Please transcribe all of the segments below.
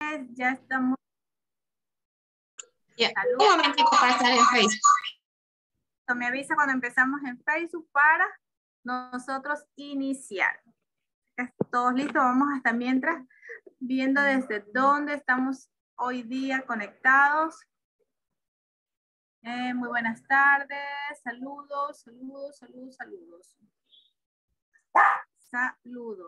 Ya estamos. Ya, un momentito para estar en Facebook. Me avisa cuando empezamos en Facebook para nosotros iniciar. Todos listos, vamos hasta mientras viendo desde dónde estamos hoy día conectados. Muy buenas tardes, saludos, saludos, saludos, saludos. Saludos.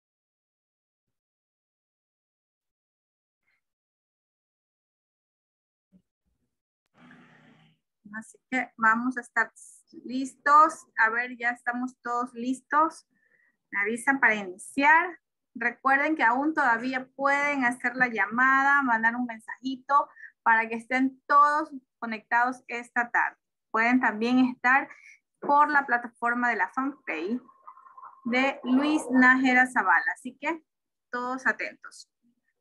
Así que vamos a estar listos. A ver, ya estamos todos listos. Me avisan para iniciar. Recuerden que aún todavía pueden hacer la llamada, mandar un mensajito para que estén todos conectados esta tarde. Pueden también estar por la plataforma de la fanpage de Luis Nájera Zavala. Así que todos atentos.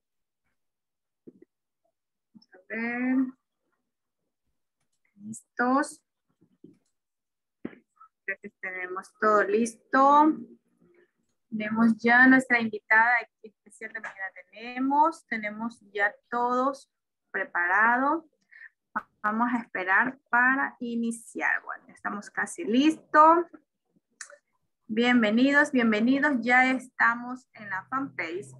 Vamos a ver. Listos. Creo que tenemos todo listo. Tenemos ya nuestra invitada especial también la tenemos ya todos preparados. Vamos a esperar para iniciar. Bueno, estamos casi listos. Bienvenidos, bienvenidos. Ya estamos en la fanpage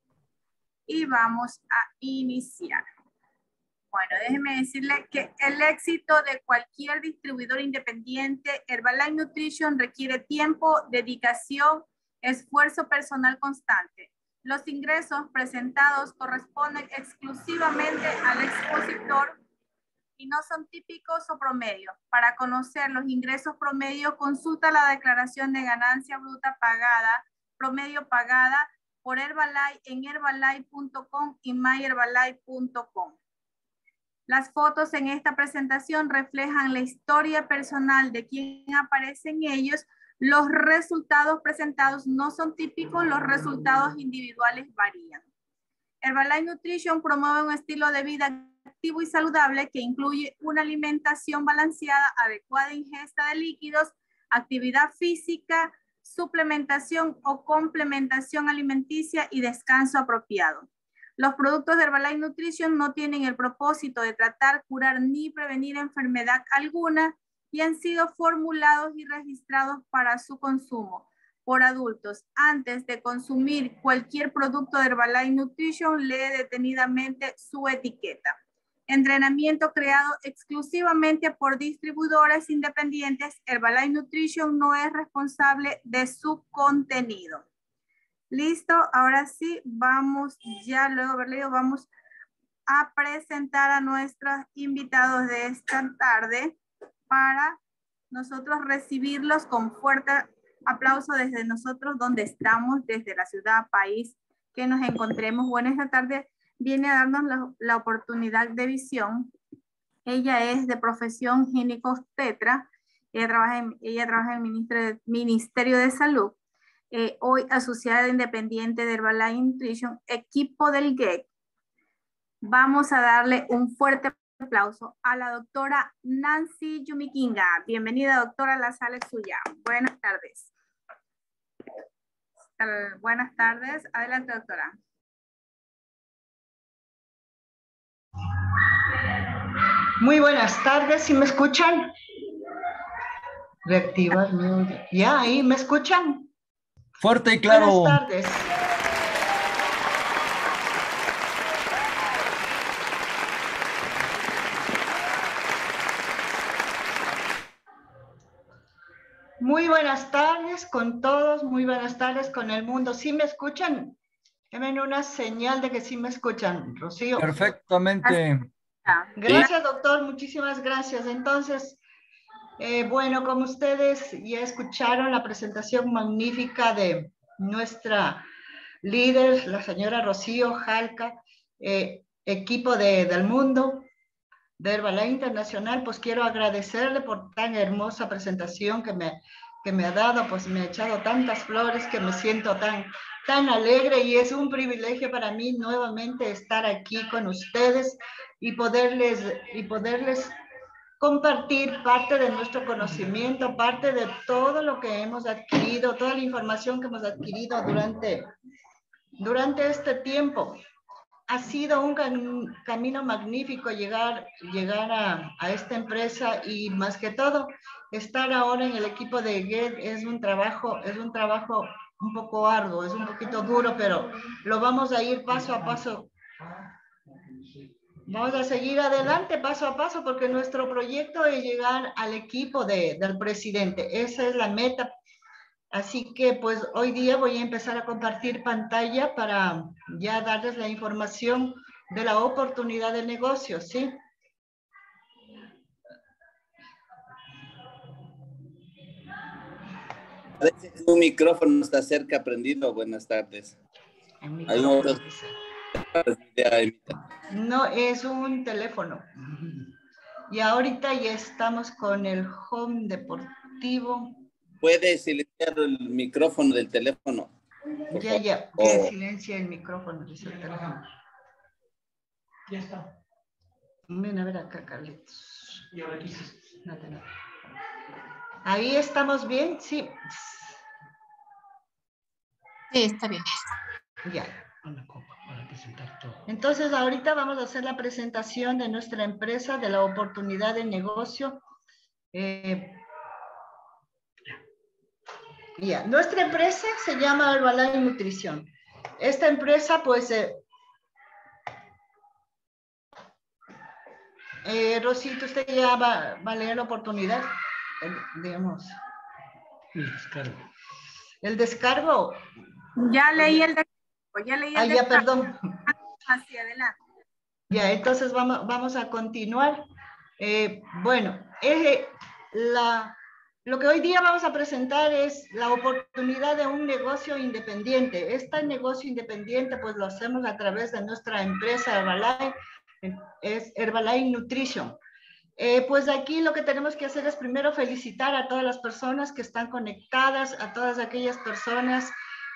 y vamos a iniciar. Bueno, déjenme decirle que el éxito de cualquier distribuidor independiente, Herbalife Nutrition requiere tiempo, dedicación, esfuerzo personal constante. Los ingresos presentados corresponden exclusivamente al expositor y no son típicos o promedio. Para conocer los ingresos promedio, consulta la declaración de ganancia bruta pagada, promedio pagada por Herbalife en herbalife.com y myherbalife.com. Las fotos en esta presentación reflejan la historia personal de quien aparece en ellos. Los resultados presentados no son típicos, los resultados individuales varían. Herbalife Nutrition promueve un estilo de vida activo y saludable que incluye una alimentación balanceada, adecuada ingesta de líquidos, actividad física, suplementación o complementación alimenticia y descanso apropiado. Los productos de Herbalife Nutrition no tienen el propósito de tratar, curar ni prevenir enfermedad alguna y han sido formulados y registrados para su consumo por adultos. Antes de consumir cualquier producto de Herbalife Nutrition, lee detenidamente su etiqueta. Entrenamiento creado exclusivamente por distribuidores independientes, Herbalife Nutrition no es responsable de su contenido. Listo, ahora sí, vamos, ya luego de haber leído, vamos a presentar a nuestros invitados de esta tarde para nosotros recibirlos con fuerte aplauso desde nosotros donde estamos, desde la ciudad, país que nos encontremos. Bueno, esta tarde viene a darnos la oportunidad de visión. Ella es de profesión ginecobstetra, ella trabaja en el Ministerio de Salud. Hoy asociada independiente de Herbalife Nutrition, equipo del GEC. Vamos a darle un fuerte aplauso a la doctora Nancy Yumikinga. Bienvenida, doctora, la sala es suya. Buenas tardes. Buenas tardes. Adelante, doctora. Muy buenas tardes. ¿Sí me escuchan? Reactivar. Ya, ahí me escuchan. Fuerte y claro. Buenas tardes. Muy buenas tardes con todos, muy buenas tardes con el mundo. ¿Sí me escuchan? Denme una señal de que sí me escuchan, Rocío. Perfectamente. Gracias, doctor, muchísimas gracias. Entonces, bueno, como ustedes ya escucharon la presentación magnífica de nuestra líder, la señora Rocío Jalca, equipo del mundo, de Herbalife Internacional, pues quiero agradecerle por tan hermosa presentación que me ha dado, pues me ha echado tantas flores que me siento tan alegre y es un privilegio para mí nuevamente estar aquí con ustedes y poderles compartir parte de nuestro conocimiento, parte de todo lo que hemos adquirido, toda la información que hemos adquirido durante este tiempo. ha sido un camino magnífico llegar a esta empresa y más que todo, estar ahora en el equipo de GET es un trabajo un poco arduo, es un poquito duro, pero lo vamos a ir paso a paso. Vamos a seguir adelante paso a paso porque nuestro proyecto es llegar al equipo del presidente. Esa es la meta. Así que pues hoy día voy a empezar a compartir pantalla para ya darles la información de la oportunidad de negocio, ¿sí? Parece que un micrófono está cerca prendido. Buenas tardes. Hay otros. No, es un teléfono. Y ahorita ya estamos con el home deportivo. ¿Puede silenciar el micrófono del teléfono? Ya, que silencia el micrófono, dice el teléfono. Ya está. Ven a ver acá, Carlitos. Y ahora aquí sí. Nada. Ahí estamos bien, sí. Sí, está bien. Ya. Una copa para presentar todo. Entonces, ahorita vamos a hacer la presentación de nuestra empresa, de la oportunidad de negocio. Nuestra empresa se llama Herbalife Nutrición. Esta empresa, pues, Rosito, usted ya va a leer la oportunidad, digamos. El descargo. El descargo. Ya leí el descargo, ya leí el ya, descargo. perdón. Hacia adelante. Ya, entonces vamos a continuar. Bueno, lo que hoy día vamos a presentar es la oportunidad de un negocio independiente. Este negocio independiente pues lo hacemos a través de nuestra empresa Herbalife, es Herbalife Nutrition. Pues aquí lo que tenemos que hacer es primero felicitar a todas las personas que están conectadas, a todas aquellas personas,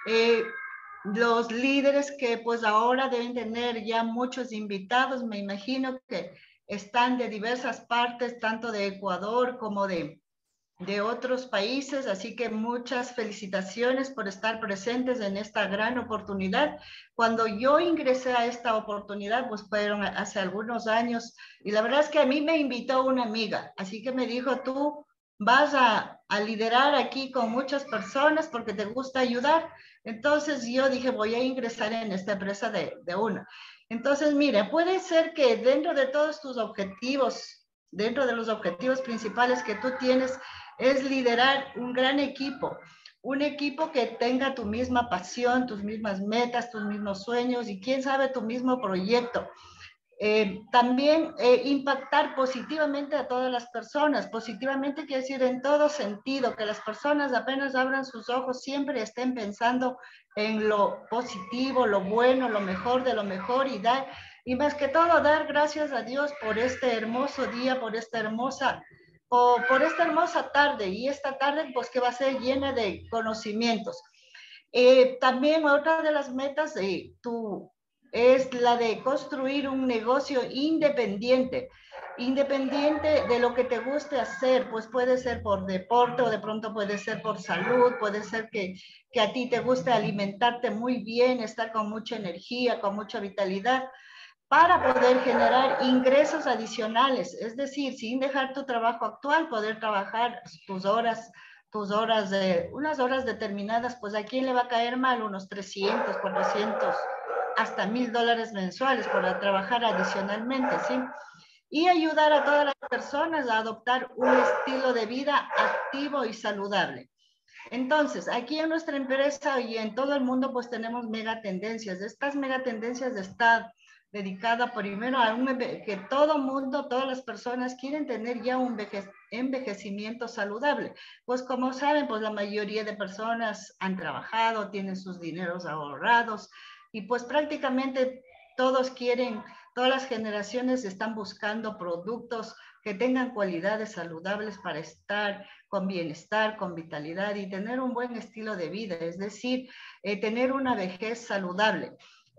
los líderes que pues ahora deben tener ya muchos invitados, me imagino que están de diversas partes, tanto de Ecuador como de otros países, así que muchas felicitaciones por estar presentes en esta gran oportunidad. Cuando yo ingresé a esta oportunidad, pues fueron hace algunos años, y la verdad es que a mí me invitó una amiga, así que me dijo, tú vas a liderar aquí con muchas personas porque te gusta ayudar. Entonces yo dije, voy a ingresar en esta empresa de una. Entonces, mira, puede ser que dentro de todos tus objetivos, dentro de los objetivos principales que tú tienes, es liderar un gran equipo, un equipo que tenga tu misma pasión, tus mismas metas, tus mismos sueños y quién sabe tu mismo proyecto. También impactar positivamente a todas las personas. Positivamente quiere decir en todo sentido, que las personas apenas abran sus ojos siempre estén pensando en lo positivo, lo bueno, lo mejor de lo mejor y más que todo dar gracias a Dios por este hermoso día, por esta hermosa tarde, y esta tarde pues que va a ser llena de conocimientos. También otra de las metas es la de construir un negocio independiente de lo que te guste hacer, pues puede ser por deporte o de pronto puede ser por salud, puede ser que a ti te guste alimentarte muy bien, estar con mucha energía, con mucha vitalidad, para poder generar ingresos adicionales, es decir, sin dejar tu trabajo actual, poder trabajar unas horas determinadas, pues a quién le va a caer mal unos 300, 400, hasta $1,000 mensuales para trabajar adicionalmente, ¿sí? Y ayudar a todas las personas a adoptar un estilo de vida activo y saludable. Entonces, aquí en nuestra empresa y en todo el mundo, pues tenemos megatendencias. Estas megatendencias están dedicadas primero a que todo mundo, todas las personas quieren tener ya un envejecimiento saludable. Pues como saben, pues la mayoría de personas han trabajado, tienen sus dineros ahorrados y pues prácticamente todas las generaciones están buscando productos que tengan cualidades saludables para estar con bienestar, con vitalidad y tener un buen estilo de vida, es decir, tener una vejez saludable.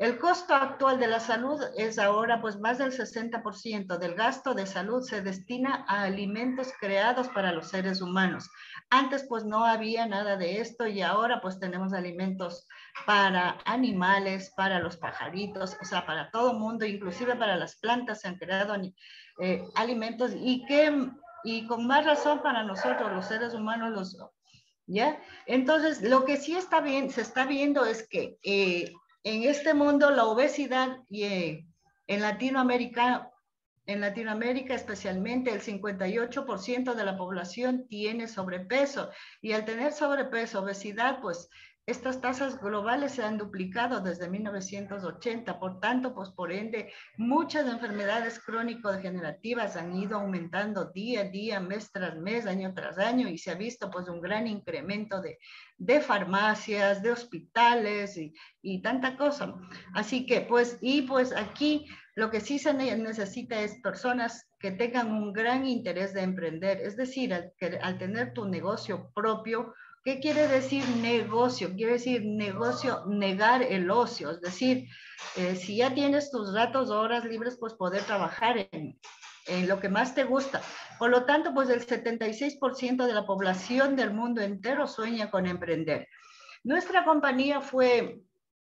El costo actual de la salud es ahora pues más del 60% del gasto de salud se destina a alimentos creados para los seres humanos. Antes pues no había nada de esto y ahora pues tenemos alimentos para animales, para los pajaritos, o sea, para todo mundo, inclusive para las plantas se han creado alimentos y con más razón para nosotros los seres humanos, ¿ya? Entonces, lo que sí está bien, se está viendo es que en este mundo la obesidad y en Latinoamérica especialmente el 58% de la población tiene sobrepeso y al tener sobrepeso, obesidad, pues estas tasas globales se han duplicado desde 1980, por tanto, pues por ende, muchas enfermedades crónico-degenerativas han ido aumentando día a día, mes tras mes, año tras año, y se ha visto pues un gran incremento de farmacias, de hospitales y tanta cosa. Así que pues aquí lo que sí se necesita es personas que tengan un gran interés de emprender, es decir, al tener tu negocio propio. ¿Qué quiere decir negocio? Quiere decir negocio, negar el ocio. Es decir, si ya tienes tus ratos o horas libres, pues poder trabajar en lo que más te gusta. Por lo tanto, pues el 76% de la población del mundo entero sueña con emprender. Nuestra compañía fue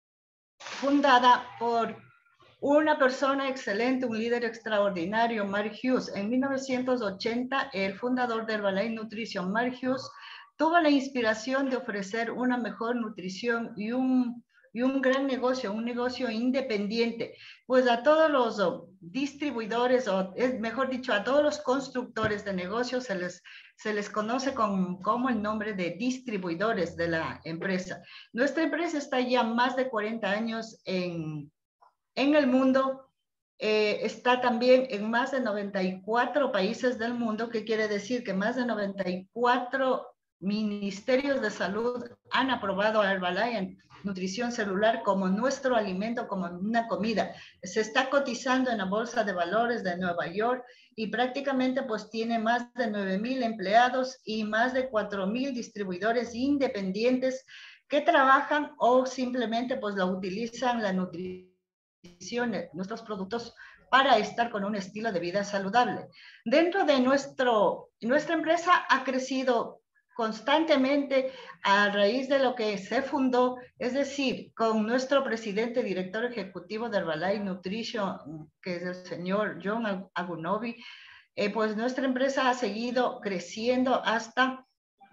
fundada por una persona excelente, un líder extraordinario, Mark Hughes. En 1980, el fundador de Herbalife Nutrition, Mark Hughes, tuvo la inspiración de ofrecer una mejor nutrición y un gran negocio, un negocio independiente, pues a todos los distribuidores, o mejor dicho, a todos los constructores de negocios se les conoce como el nombre de distribuidores de la empresa. Nuestra empresa está ya más de 40 años en el mundo. Está también en más de 94 países del mundo, que quiere decir que más de 94 ministerios de salud han aprobado a Herbalife Nutrición Celular como nuestro alimento, como una comida. Se está cotizando en la Bolsa de Valores de Nueva York y prácticamente pues tiene más de 9,000 empleados y más de 4,000 distribuidores independientes que trabajan o simplemente pues la utilizan la nutrición, nuestros productos para estar con un estilo de vida saludable. Dentro de nuestra empresa ha crecido constantemente a raíz de lo que se fundó, es decir, con nuestro presidente, director ejecutivo de Herbalife Nutrition, que es el señor John Agunobi, pues nuestra empresa ha seguido creciendo hasta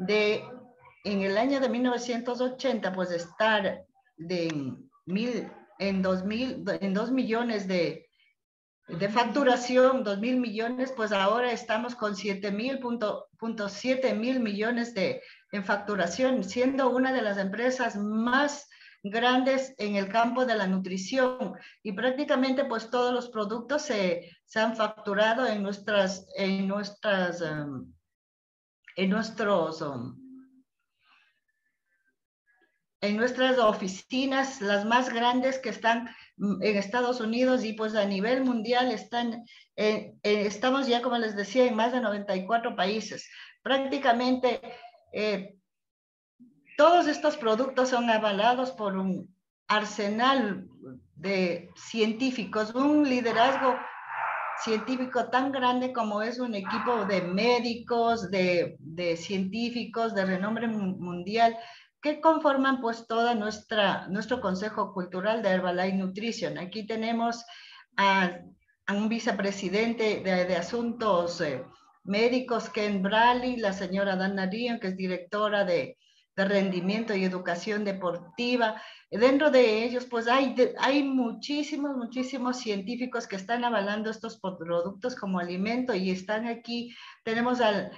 en el año de 1980, pues de estar en 2 millones de facturación, 2,000 millones, pues ahora estamos con 7,000 millones en facturación, siendo una de las empresas más grandes en el campo de la nutrición, y prácticamente pues todos los productos se han facturado en nuestras oficinas, las más grandes que están en Estados Unidos, y pues a nivel mundial estamos ya, como les decía, en más de 94 países. Prácticamente todos estos productos son avalados por un arsenal de científicos, un liderazgo científico tan grande como es un equipo de médicos, de científicos de renombre mundial, que conforman pues toda nuestro Consejo Cultural de Herbalife Nutrition. Aquí tenemos a un vicepresidente de Asuntos Médicos, Ken Bradley, la señora Dana Rion, que es directora de rendimiento y educación deportiva. Dentro de ellos pues hay muchísimos científicos que están avalando estos productos como alimento, y están aquí. Tenemos al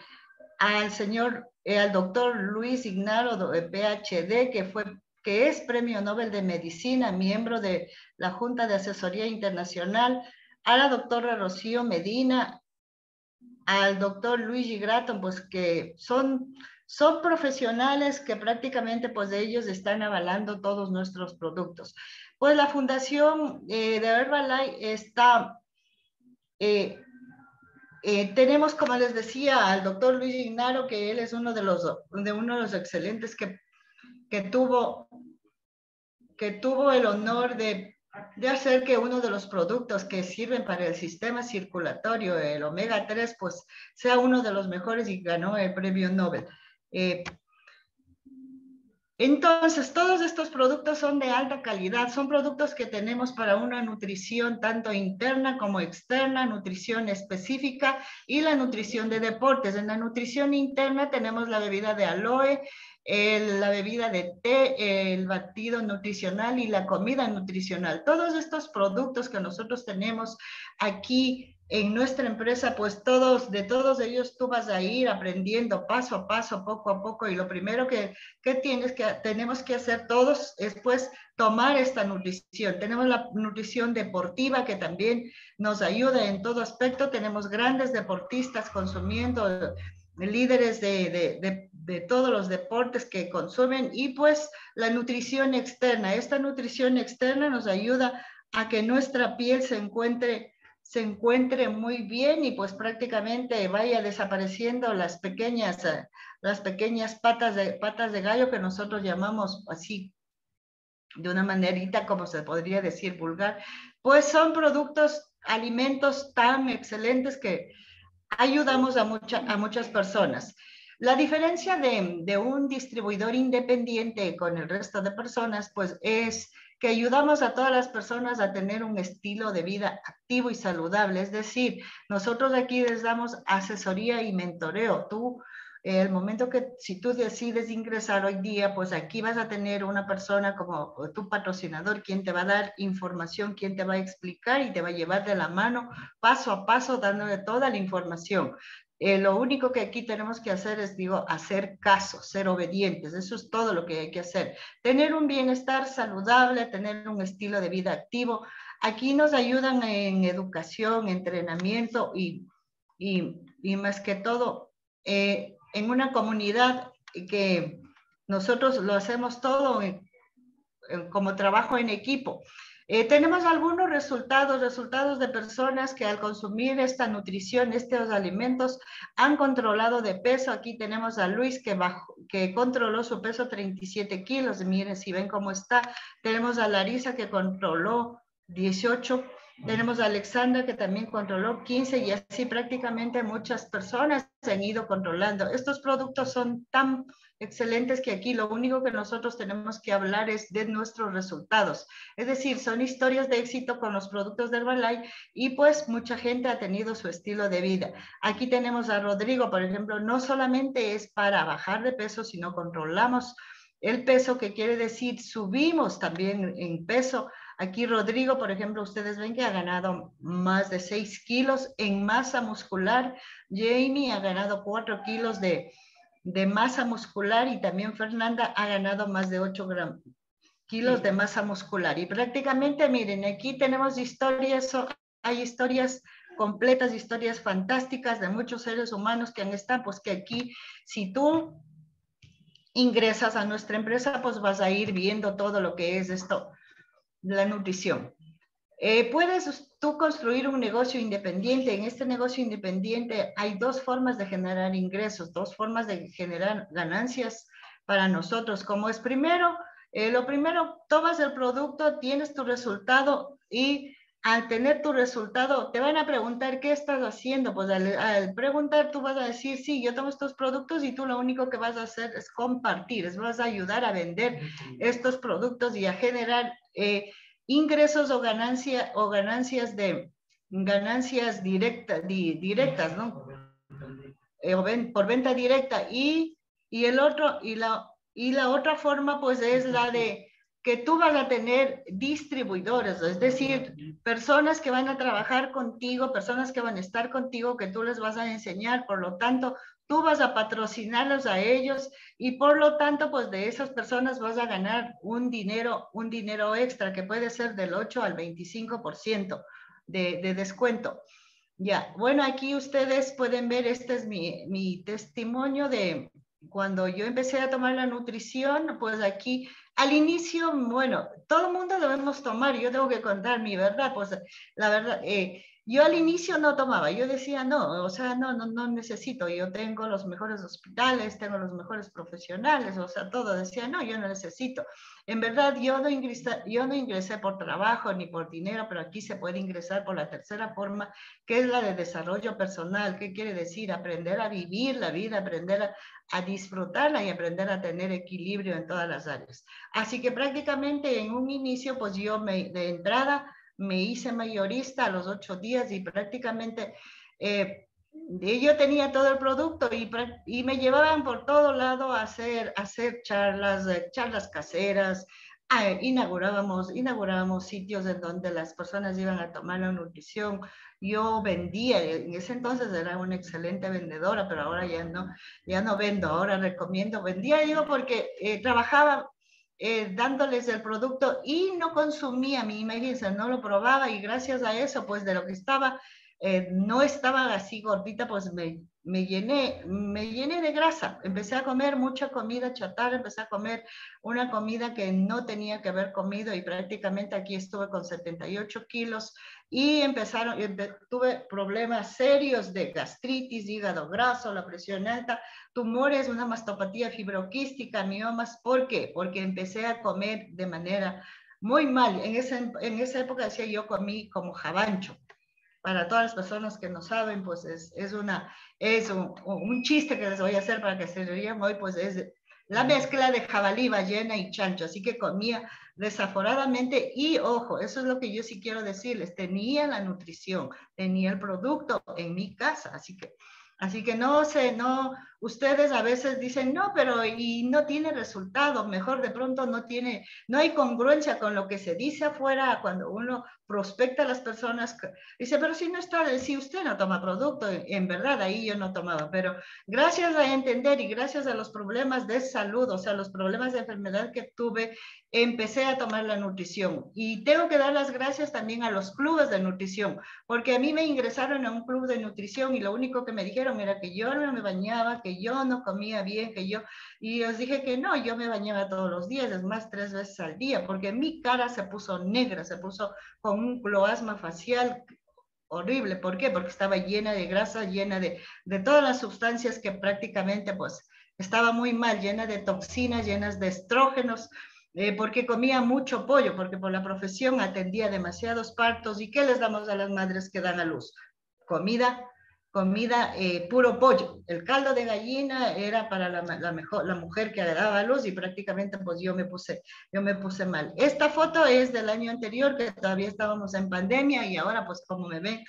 doctor Luis Ignaro, PhD, que es Premio Nobel de Medicina, miembro de la Junta de Asesoría Internacional, a la doctora Rocío Medina, al doctor Luigi Gratton, pues que son profesionales que prácticamente pues ellos están avalando todos nuestros productos. Pues la fundación de Herbalife está... tenemos, como les decía, al doctor Luis Ignaro, que él es uno de los excelentes que tuvo el honor de de hacer que uno de los productos que sirven para el sistema circulatorio, el omega 3, pues sea uno de los mejores y ganó el premio Nobel. Entonces, todos estos productos son de alta calidad, son productos que tenemos para una nutrición tanto interna como externa, nutrición específica y la nutrición de deportes. En la nutrición interna tenemos la bebida de aloe, la bebida de té, el batido nutricional y la comida nutricional. Todos estos productos que nosotros tenemos aquí en nuestra empresa, pues de todos ellos tú vas a ir aprendiendo paso a paso, poco a poco, y lo primero que tenemos que hacer todos es pues tomar esta nutrición. Tenemos la nutrición deportiva que también nos ayuda en todo aspecto. Tenemos grandes deportistas consumiendo, líderes de todos los deportes que consumen, y pues la nutrición externa. Esta nutrición externa nos ayuda a que nuestra piel se encuentre muy bien y pues prácticamente vaya desapareciendo las pequeñas patas de gallo, que nosotros llamamos así de una manerita, como se podría decir vulgar. Pues son productos, alimentos tan excelentes que ayudamos a muchas personas. La diferencia de un distribuidor independiente con el resto de personas, pues es que ayudamos a todas las personas a tener un estilo de vida activo y saludable. Es decir, nosotros aquí les damos asesoría y mentoreo. El momento que si tú decides ingresar hoy día, pues aquí vas a tener una persona como tu patrocinador, quien te va a dar información, quien te va a explicar y te va a llevar de la mano paso a paso, dándole toda la información. Lo único que aquí tenemos que hacer es, hacer caso, ser obedientes. Eso es todo lo que hay que hacer. Tener un bienestar saludable, tener un estilo de vida activo. Aquí nos ayudan en educación, entrenamiento y más que todo, en una comunidad que nosotros lo hacemos todo como trabajo en equipo. Tenemos algunos resultados de personas que al consumir esta nutrición, estos alimentos, han controlado de peso. Aquí tenemos a Luis que controló su peso 37 kilos. Miren, si ven cómo está. Tenemos a Larisa que controló 18. Tenemos a Alexandra que también controló 15, y así prácticamente muchas personas se han ido controlando. Estos productos son tan excelentes que aquí lo único que nosotros tenemos que hablar es de nuestros resultados. Es decir, son historias de éxito con los productos de Herbalife, y pues mucha gente ha tenido su estilo de vida. Aquí tenemos a Rodrigo, por ejemplo, no solamente es para bajar de peso, sino controlamos el peso, que quiere decir subimos también en peso. Aquí Rodrigo, por ejemplo, ustedes ven que ha ganado más de 6 kilos en masa muscular. Jamie ha ganado 4 kilos de masa muscular, y también Fernanda ha ganado más de 8 kilos de masa muscular. Y prácticamente, miren, aquí tenemos hay historias completas, historias fantásticas de muchos seres humanos que han estado, pues que aquí, si tú ingresas a nuestra empresa, pues vas a ir viendo todo lo que es esto, la nutrición. Puedes tú construir un negocio independiente. En este negocio independiente hay dos formas de generar ingresos, dos formas de generar ganancias para nosotros. Como es lo primero, tomas el producto, tienes tu resultado, y al tener tu resultado te van a preguntar qué estás haciendo. Pues al preguntar tú vas a decir, sí, yo tomo estos productos, y tú lo único que vas a hacer es compartir, vas a ayudar a vender estos productos y a generar ingresos o ganancias directas, ¿no? Por venta directa. Y la otra forma, pues, es la de que tú vas a tener distribuidores, es decir, personas que van a trabajar contigo, personas que van a estar contigo, que tú les vas a enseñar. Por lo tanto, tú vas a patrocinarlos a ellos, y por lo tanto, pues de esas personas vas a ganar un dinero extra, que puede ser del 8 al 25% de descuento. Ya, bueno, aquí ustedes pueden ver, este es mi testimonio de cuando yo empecé a tomar la nutrición. Pues aquí, al inicio, bueno, todo el mundo debemos tomar, yo tengo que contar mi verdad, pues la verdad, Yo al inicio no tomaba, yo decía no, o sea, no necesito, yo tengo los mejores hospitales, tengo los mejores profesionales, o sea, todo, decía no, yo no necesito. En verdad, yo no ingresé por trabajo ni por dinero, pero aquí se puede ingresar por la tercera forma, que es la de desarrollo personal. ¿Qué quiere decir? Aprender a vivir la vida, aprender a disfrutarla y aprender a tener equilibrio en todas las áreas. Así que prácticamente en un inicio, pues yo de entrada me hice mayorista a los 8 días y prácticamente yo tenía todo el producto y me llevaban por todo lado a hacer charlas caseras. Inaugurábamos sitios en donde las personas iban a tomar la nutrición. Yo vendía, en ese entonces era una excelente vendedora, pero ahora ya no vendo, ahora recomiendo. Vendía, digo, porque trabajaba dándoles el producto y no consumía, mi imagínense, no lo probaba y gracias a eso, pues de lo que estaba, no estaba así gordita, pues me llené de grasa. Empecé a comer mucha comida chatarra, empecé a comer una comida que no tenía que haber comido y prácticamente aquí estuve con 78 kilos y tuve problemas serios de gastritis, hígado graso, la presión alta, tumores, una mastopatía fibroquística, miomas. ¿Por qué? Porque empecé a comer de manera muy mal. En esa época decía yo comí como jabancho. Para todas las personas que no saben, pues es un chiste que les voy a hacer para que se rían hoy, pues es la mezcla de jabalí, ballena y chancho. Así que comía desaforadamente y, ojo, eso es lo que yo sí quiero decirles, tenía la nutrición, tenía el producto en mi casa, así que no, ustedes a veces dicen, no, pero y no tiene resultado, mejor de pronto no hay congruencia con lo que se dice afuera cuando uno prospecta a las personas, dice, pero si usted no toma producto, en verdad ahí yo no tomaba, pero gracias a entender y gracias a los problemas de salud, o sea, los problemas de enfermedad que tuve, empecé a tomar la nutrición. Y tengo que dar las gracias también a los clubes de nutrición, porque a mí me ingresaron a un club de nutrición y lo único que me dijeron era que yo no me bañaba, que yo no comía bien, y les dije que no, yo me bañaba todos los días, es más, 3 veces al día, porque mi cara se puso negra, se puso con un cloasma facial horrible. ¿Por qué? Porque estaba llena de grasa, llena de todas las sustancias que prácticamente pues estaba muy mal, llena de toxinas, llenas de estrógenos, porque comía mucho pollo, porque por la profesión atendía demasiados partos. ¿Y qué les damos a las madres que dan a luz? Comida, puro pollo. El caldo de gallina era para la mujer que daba a luz y prácticamente pues yo me puse mal. Esta foto es del año anterior, que todavía estábamos en pandemia, y ahora pues como me ven,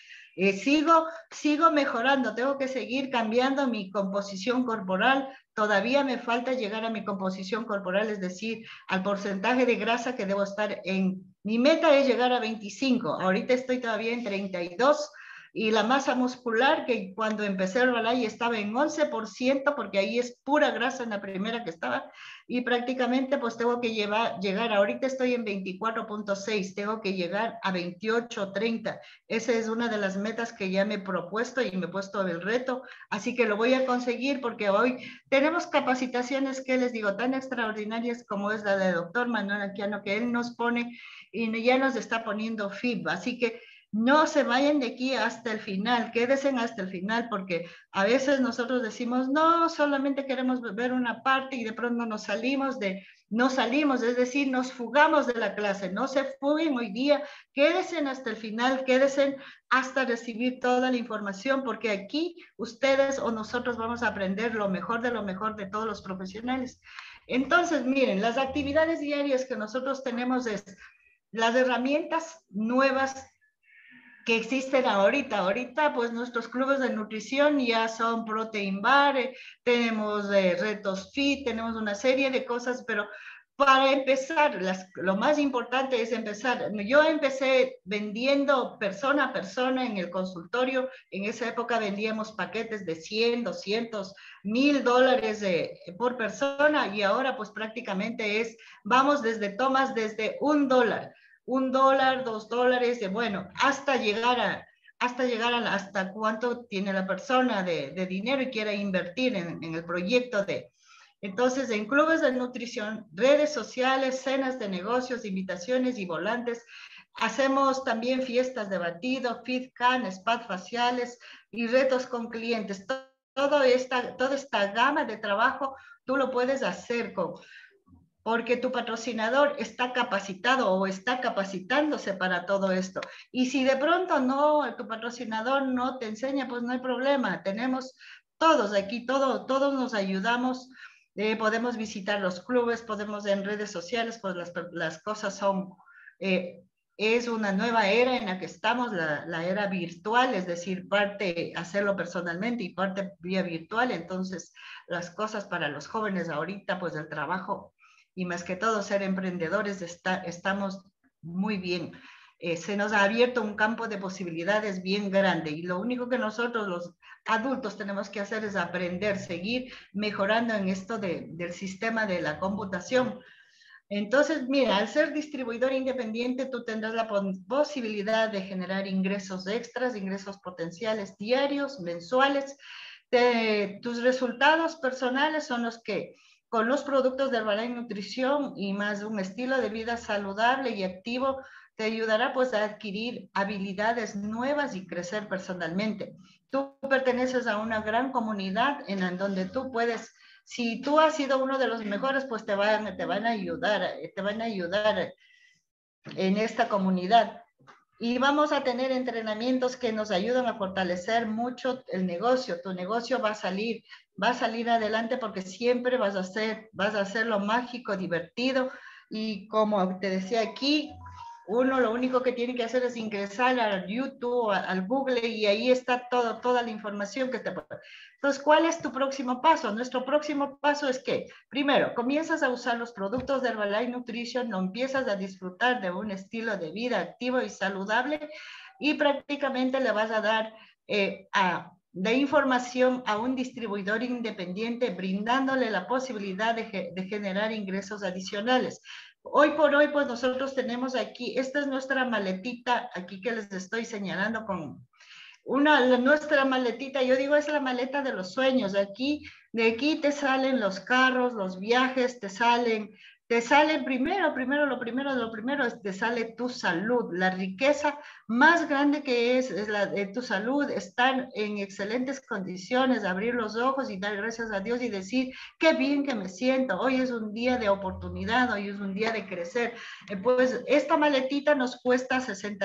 sigo mejorando, tengo que seguir cambiando mi composición corporal. Todavía me falta llegar a mi composición corporal, es decir, al porcentaje de grasa que debo estar en. Mi meta es llegar a 25, ahorita estoy todavía en 32, y la masa muscular, que cuando empecé el Herbalife estaba en 11%, porque ahí es pura grasa en la primera que estaba, y prácticamente pues tengo que llegar, ahorita estoy en 24.6, tengo que llegar a 28, 30. Esa es una de las metas que ya me he propuesto y me he puesto el reto, así que lo voy a conseguir, porque hoy tenemos capacitaciones que les digo tan extraordinarias como es la del doctor Manuel Anquiano, que él nos pone y ya nos está poniendo feedback, así que no se vayan de aquí hasta el final, quédense hasta el final, porque a veces nosotros decimos, no, solamente queremos ver una parte y de pronto nos salimos, es decir, nos fugamos de la clase. No se fuguen hoy día, quédense hasta el final, quédense hasta recibir toda la información, porque aquí ustedes o nosotros vamos a aprender lo mejor de todos los profesionales. Entonces, miren, las actividades diarias que nosotros tenemos es las herramientas nuevas que existen ahorita, pues nuestros clubes de nutrición ya son Protein Bar, tenemos retos fit, tenemos una serie de cosas, pero para empezar, lo más importante es empezar. Yo empecé vendiendo persona a persona en el consultorio. En esa época vendíamos paquetes de 100, 200, $1,000 por persona, y ahora pues prácticamente vamos desde tomas desde $1, $1, $2, bueno, hasta cuánto tiene la persona de dinero y quiera invertir en el proyecto de. Entonces, en clubes de nutrición, redes sociales, cenas de negocios, invitaciones y volantes, Hacemos también fiestas de batido, FitCan, spas faciales y retos con clientes. Toda esta gama de trabajo tú lo puedes hacer porque tu patrocinador está capacitado o está capacitándose para todo esto. Y si de pronto tu patrocinador no te enseña, pues no hay problema. Tenemos todos aquí, todos nos ayudamos. Podemos visitar los clubes, podemos en redes sociales, pues las cosas son... es una nueva era en la que estamos, la era virtual, es decir, parte hacerlo personalmente y parte vía virtual. Entonces, las cosas para los jóvenes ahorita, pues el trabajo y más que todo ser emprendedores, estamos muy bien. Se nos ha abierto un campo de posibilidades bien grande y lo único que nosotros los adultos tenemos que hacer es aprender, seguir mejorando en esto del sistema de la computación. Entonces, mira, al ser distribuidor independiente, tú tendrás la posibilidad de generar ingresos extras, ingresos potenciales diarios, mensuales. Tus resultados personales son los que, con los productos de Herbalife Nutrición y más un estilo de vida saludable y activo, te ayudará pues a adquirir habilidades nuevas y crecer personalmente. Tú perteneces a una gran comunidad en donde tú puedes... Si tú has sido uno de los mejores, pues te van a ayudar en esta comunidad. Y vamos a tener entrenamientos que nos ayudan a fortalecer mucho el negocio. Tu negocio va a salir adelante porque siempre vas a hacerlo mágico, divertido. Y como te decía aquí, uno lo único que tiene que hacer es ingresar al YouTube, al Google, y ahí está toda la información que te puede. Entonces, ¿cuál es tu próximo paso? Nuestro próximo paso es que, primero, comienzas a usar los productos de Herbalife Nutrition, lo empiezas a disfrutar de un estilo de vida activo y saludable, y prácticamente le vas a dar de información a un distribuidor independiente, brindándole la posibilidad de generar ingresos adicionales. Hoy por hoy, pues nosotros tenemos aquí, esta es nuestra maletita, aquí que les estoy señalando con nuestra maletita, yo digo es la maleta de los sueños. De aquí te salen los carros, los viajes, te salen primero, te sale tu salud. La riqueza más grande que es la de tu salud, estar en excelentes condiciones, abrir los ojos y dar gracias a Dios y decir, qué bien que me siento, hoy es un día de oportunidad, hoy es un día de crecer. Pues esta maletita nos cuesta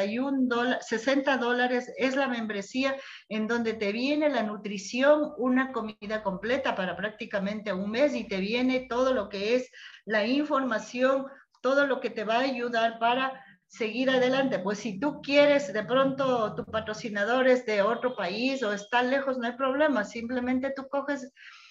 $60, es la membresía en donde te viene la nutrición, una comida completa para prácticamente un mes, y te viene todo lo que es la información, todo lo que te va a ayudar para seguir adelante. Pues si tú quieres, de pronto tu patrocinador es de otro país o está lejos, no hay problema, simplemente tú coges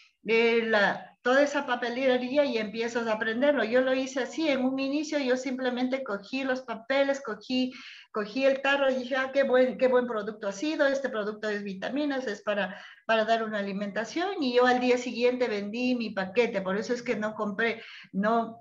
toda esa papelería y empiezas a aprenderlo. Yo lo hice así, en un inicio yo simplemente cogí los papeles, cogí el tarro y dije, qué buen producto ha sido, este producto es vitaminas, es para dar una alimentación, y yo al día siguiente vendí mi paquete. Por eso es que no compré, no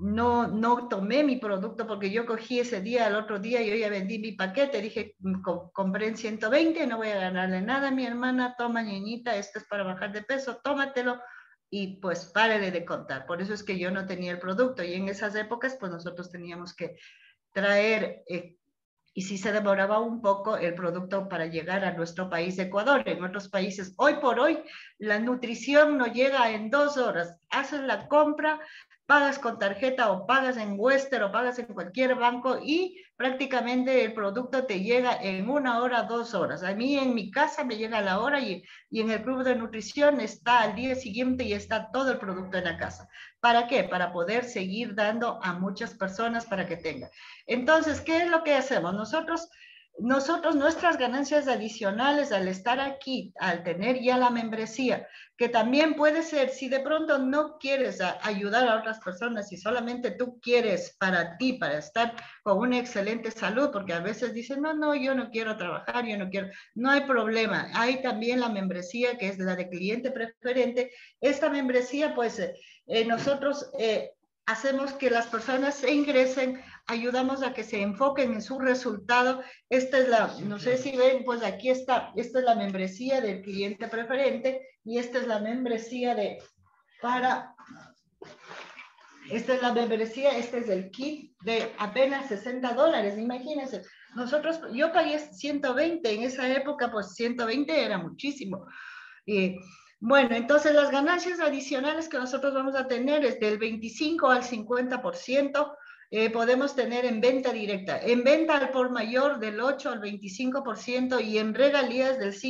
tomé mi producto, porque yo cogí ese día, al otro día yo ya vendí mi paquete, dije, compré en 120, no voy a ganarle nada a mi hermana, toma niñita, esto es para bajar de peso, tómatelo, y pues párele de contar. Por eso es que yo no tenía el producto, y en esas épocas pues nosotros teníamos que traer, y si se demoraba un poco el producto para llegar a nuestro país de Ecuador. En otros países, hoy por hoy, la nutrición no llega en 2 horas, haces la compra, pagas con tarjeta o pagas en Western o pagas en cualquier banco y prácticamente el producto te llega en 1 hora, 2 horas. A mí en mi casa me llega a la hora, y en el club de nutrición está al día siguiente y está todo el producto en la casa. ¿Para qué? Para poder seguir dando a muchas personas para que tengan. Entonces, ¿qué es lo que hacemos? Nosotros, nuestras ganancias adicionales al estar aquí, al tener ya la membresía, que también puede ser, si de pronto no quieres ayudar a otras personas y solamente tú quieres para ti, para estar con una excelente salud, porque a veces dicen, no, yo no quiero trabajar, no hay problema. Hay también la membresía que es la de cliente preferente. Esta membresía, pues, nosotros hacemos que las personas se ingresen, ayudamos a que se enfoquen en su resultado. Esta es no sé si ven, pues aquí está, esta es la membresía del cliente preferente, y esta es la membresía para Esta es la membresía, este es el kit de apenas $60, imagínense. Nosotros, yo pagué 120, en esa época pues 120 era muchísimo. Bueno, entonces las ganancias adicionales que nosotros vamos a tener es del 25 al 50%, podemos tener en venta directa, en venta al por mayor del 8 al 25% y en regalías del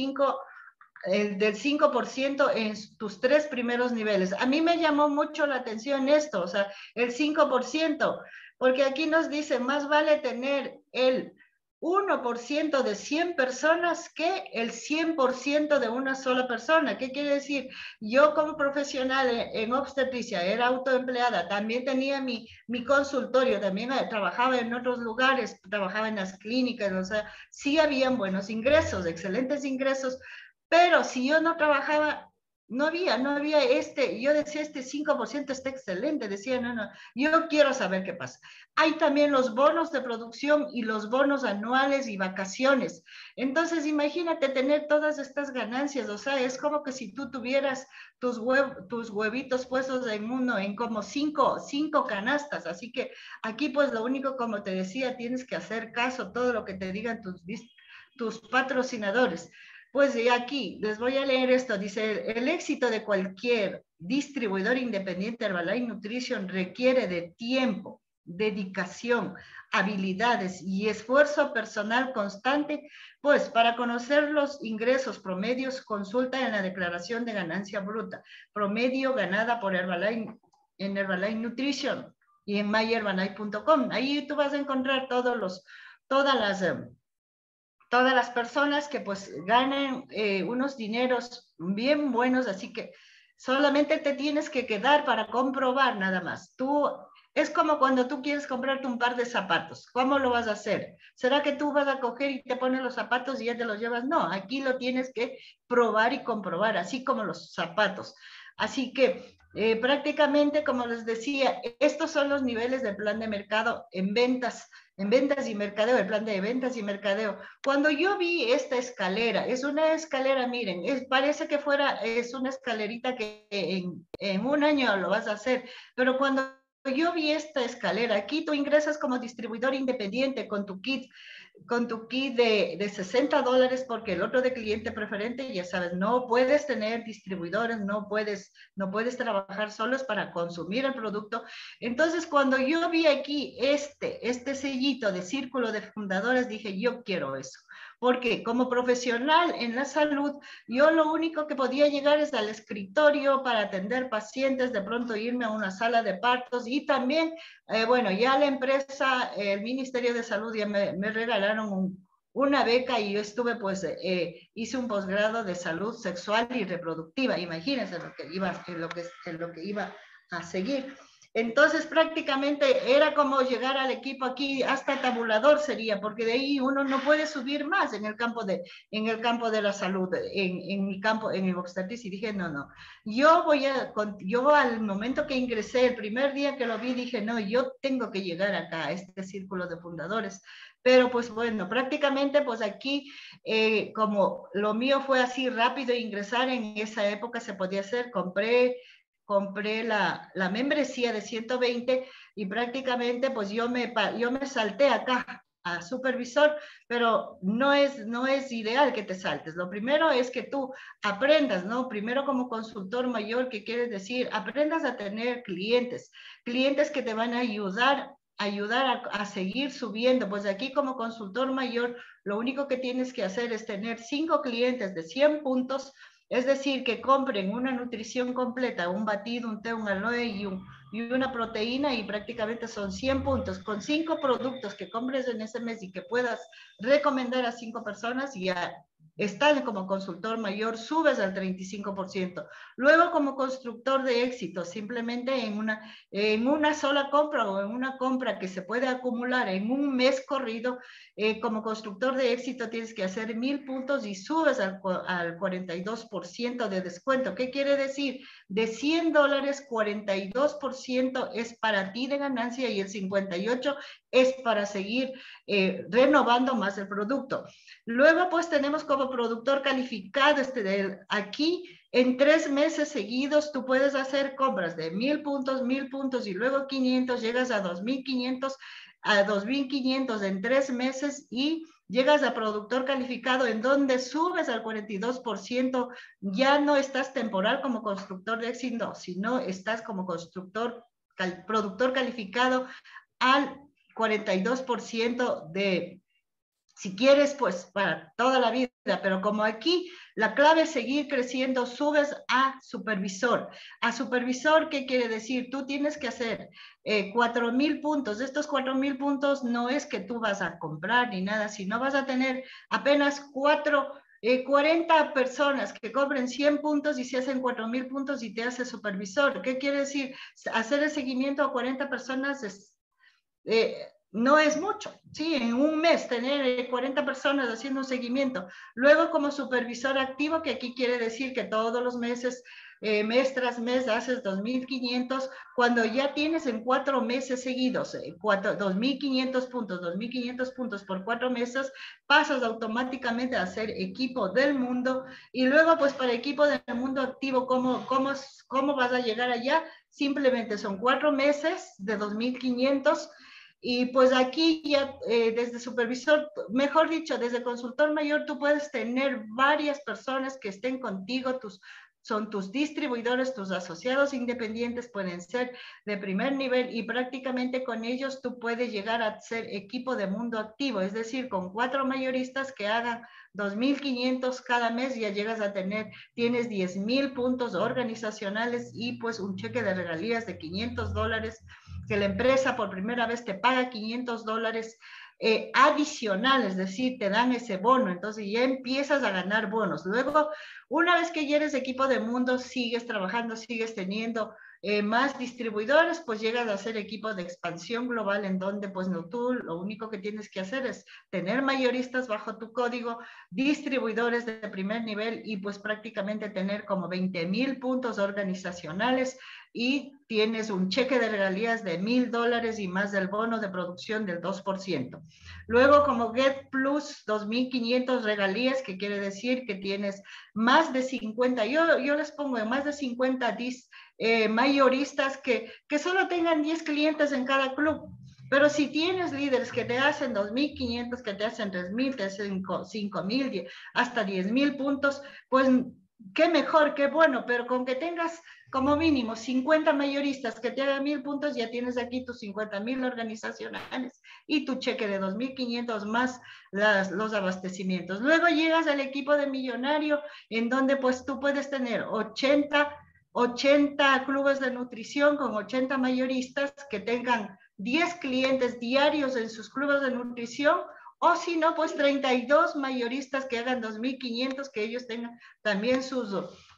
5% en tus 3 primeros niveles. A mí me llamó mucho la atención esto, o sea, el 5%, porque aquí nos dice, más vale tener el 1% de 100 personas que el 100% de una sola persona. ¿Qué quiere decir? Yo como profesional en obstetricia, era autoempleada, también tenía mi consultorio, también trabajaba en otros lugares, trabajaba en las clínicas, o sea, sí habían buenos ingresos, excelentes ingresos, pero si yo no trabajaba, no había yo decía, este 5% está excelente, decía, no, yo quiero saber qué pasa. Hay también los bonos de producción y los bonos anuales y vacaciones. Entonces, imagínate tener todas estas ganancias, o sea, es como que si tú tuvieras tus huevitos puestos en como cinco canastas, así que aquí pues lo único, como te decía, tienes que hacer caso, todo lo que te digan tus patrocinadores. Pues aquí les voy a leer esto. Dice, el éxito de cualquier distribuidor independiente Herbalife Nutrition requiere de tiempo, dedicación, habilidades y esfuerzo personal constante. Pues para conocer los ingresos promedios, consulta en la declaración de ganancia bruta, promedio ganada por Herbalife en Herbalife Nutrition y en myherbalife.com. Ahí tú vas a encontrar todas las personas que pues ganan unos dineros bien buenos, así que solamente te tienes que quedar para comprobar nada más. Es como cuando tú quieres comprarte un par de zapatos. ¿Cómo lo vas a hacer? ¿Será que tú vas a coger y te pones los zapatos y ya te los llevas? No, aquí lo tienes que probar y comprobar, así como los zapatos. Así que prácticamente, como les decía, estos son los niveles del plan de mercado en ventas y mercadeo, el plan de ventas y mercadeo. Cuando yo vi esta escalera, es una escalera, miren, parece que es una escalerita que en un año lo vas a hacer, pero cuando yo vi esta escalera, aquí tú ingresas como distribuidor independiente con tu kit de $60, porque el otro de cliente preferente, ya sabes, no puedes tener distribuidores, no puedes trabajar solos para consumir el producto. Entonces, cuando yo vi aquí este sellito de círculo de fundadores, dije, yo quiero eso. Porque como profesional en la salud, yo lo único que podía llegar es al escritorio para atender pacientes, de pronto irme a una sala de partos y también, bueno, ya la empresa, el Ministerio de Salud ya me regalaron una beca y yo estuve, pues, hice un posgrado de salud sexual y reproductiva. Imagínense lo que iba a seguir. Entonces prácticamente era como llegar al equipo aquí, hasta tabulador sería, porque de ahí uno no puede subir más en el campo de la salud, en mi campo, en el obstetricia. Y dije, no, yo al momento que ingresé, el primer día que lo vi, dije, no, yo tengo que llegar acá, a este círculo de fundadores. Pero pues bueno, prácticamente pues aquí, como lo mío fue así rápido ingresar, en esa época se podía hacer, compré la membresía de 120 y prácticamente pues yo me salté acá a supervisor, pero no es ideal que te saltes. Lo primero es que tú aprendas, ¿no? Primero como consultor mayor, que quiere decir, aprendas a tener clientes que te van a ayudar a seguir subiendo. Pues aquí como consultor mayor, lo único que tienes que hacer es tener 5 clientes de 100 puntos, es decir, que compren una nutrición completa, un batido, un té, un aloe y una proteína, y prácticamente son 100 puntos. Con 5 productos que compres en ese mes y que puedas recomendar a 5 personas, ya estás como consultor mayor, subes al 35%. Luego, como constructor de éxito, simplemente en una sola compra o en una compra que se puede acumular en un mes corrido, como constructor de éxito tienes que hacer 1000 puntos y subes al 42% de descuento. ¿Qué quiere decir? De $100, 42% es para ti de ganancia y el 58% es para seguir renovando más el producto. Luego, pues tenemos como productor calificado, aquí En 3 meses seguidos tú puedes hacer compras de 1000 puntos y luego 500, llegas a 2500, en 3 meses y llegas a productor calificado en donde subes al 42%, ya no estás temporal como constructor de éxito, sino estás como productor calificado al 42% de, si quieres, pues para toda la vida, pero como aquí la clave es seguir creciendo, subes a supervisor. A supervisor, ¿qué quiere decir? Tú tienes que hacer 4,000 puntos. Estos 4,000 puntos no es que tú vas a comprar ni nada, sino vas a tener apenas 40 personas que cobren 100 puntos y se hacen 4,000 puntos y te hace supervisor. ¿Qué quiere decir? Hacer el seguimiento a 40 personas no es mucho, ¿sí? En un mes tener 40 personas haciendo un seguimiento. Luego como supervisor activo, que aquí quiere decir que todos los meses, mes tras mes, haces 2,500, cuando ya tienes en 4 meses seguidos 2,500 puntos por 4 meses, pasas automáticamente a ser equipo del mundo. Y luego pues para equipo del mundo activo, ¿cómo vas a llegar allá? Simplemente son 4 meses de 2,500. Y pues aquí ya desde supervisor, mejor dicho, desde consultor mayor, tú puedes tener varias personas que estén contigo, son tus distribuidores, tus asociados independientes, pueden ser de primer nivel y prácticamente con ellos tú puedes llegar a ser equipo de mundo activo, es decir, con 4 mayoristas que hagan 2,500 cada mes, ya llegas a tienes 10,000 puntos organizacionales y pues un cheque de regalías de $500, que la empresa por primera vez te paga $500 adicional, es decir, te dan ese bono, entonces ya empiezas a ganar bonos. Luego, una vez que ya eres equipo de mundo, sigues trabajando, sigues teniendo más distribuidores, pues llegas a ser equipo de expansión global, en donde pues no, tú lo único que tienes que hacer es tener mayoristas bajo tu código, distribuidores de primer nivel y pues prácticamente tener como 20,000 puntos organizacionales y tienes un cheque de regalías de $1,000 y más del bono de producción del 2%. Luego como Get Plus, 2,500 regalías, que quiere decir que tienes más de 50, yo les pongo más de 50 mayoristas que solo tengan 10 clientes en cada club. Pero si tienes líderes que te hacen 2,500, que te hacen 3,000, te hacen 5,000, hasta 10,000 puntos, pues qué mejor, qué bueno, pero con que tengas como mínimo 50 mayoristas que te hagan 1,000 puntos, ya tienes aquí tus 50,000 organizacionales y tu cheque de 2,500 más los abastecimientos. Luego llegas al equipo de millonario, en donde pues tú puedes tener 80 clubes de nutrición con 80 mayoristas que tengan 10 clientes diarios en sus clubes de nutrición, o si no, pues 32 mayoristas que hagan 2,500, que ellos tengan también sus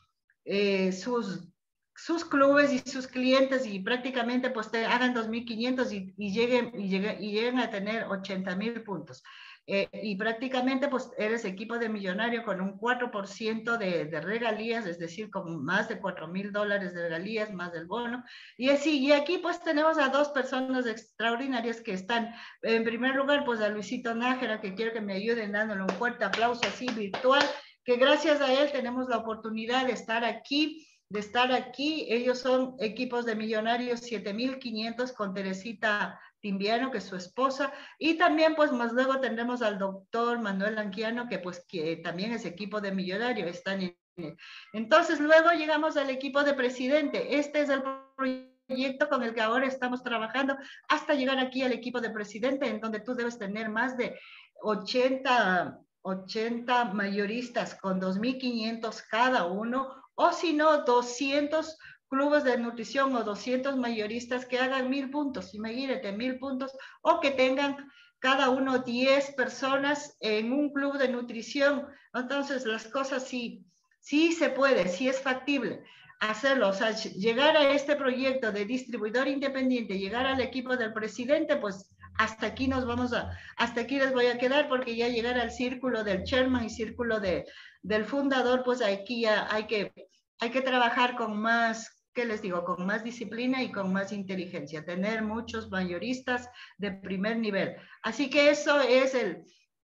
clubes y sus clientes y prácticamente pues te hagan 2,500 y lleguen a tener 80,000 puntos. Y prácticamente pues eres equipo de millonario con un 4% de regalías, es decir, con más de $4,000 de regalías, más del bono. Y así, y aquí pues tenemos a 2 personas extraordinarias que están, en primer lugar, pues a Luisito Nájera, que quiero que me ayuden dándole un fuerte aplauso así virtual, que gracias a él tenemos la oportunidad de estar aquí. Ellos son equipos de millonarios 7,500 con Teresita Timbiano, que es su esposa, y también pues más luego tendremos al doctor Manuel Anquiano, que pues que también es equipo de millonario, están entonces luego llegamos al equipo de presidente. Este es el proyecto con el que ahora estamos trabajando hasta llegar aquí al equipo de presidente, en donde tú debes tener más de 80 mayoristas con 2,500 cada uno, o si no, 200 clubes de nutrición o 200 mayoristas que hagan 1,000 puntos, imagínate, 1,000 puntos, o que tengan cada uno 10 personas en un club de nutrición. Entonces, las cosas sí se puede, sí es factible hacerlo, o sea, llegar a este proyecto de distribuidor independiente, llegar al equipo del presidente, pues hasta aquí hasta aquí les voy a quedar, porque ya llegar al círculo del chairman y círculo del fundador, pues aquí ya hay que trabajar con más, ¿qué les digo? Con más disciplina y con más inteligencia, tener muchos mayoristas de primer nivel. Así que eso es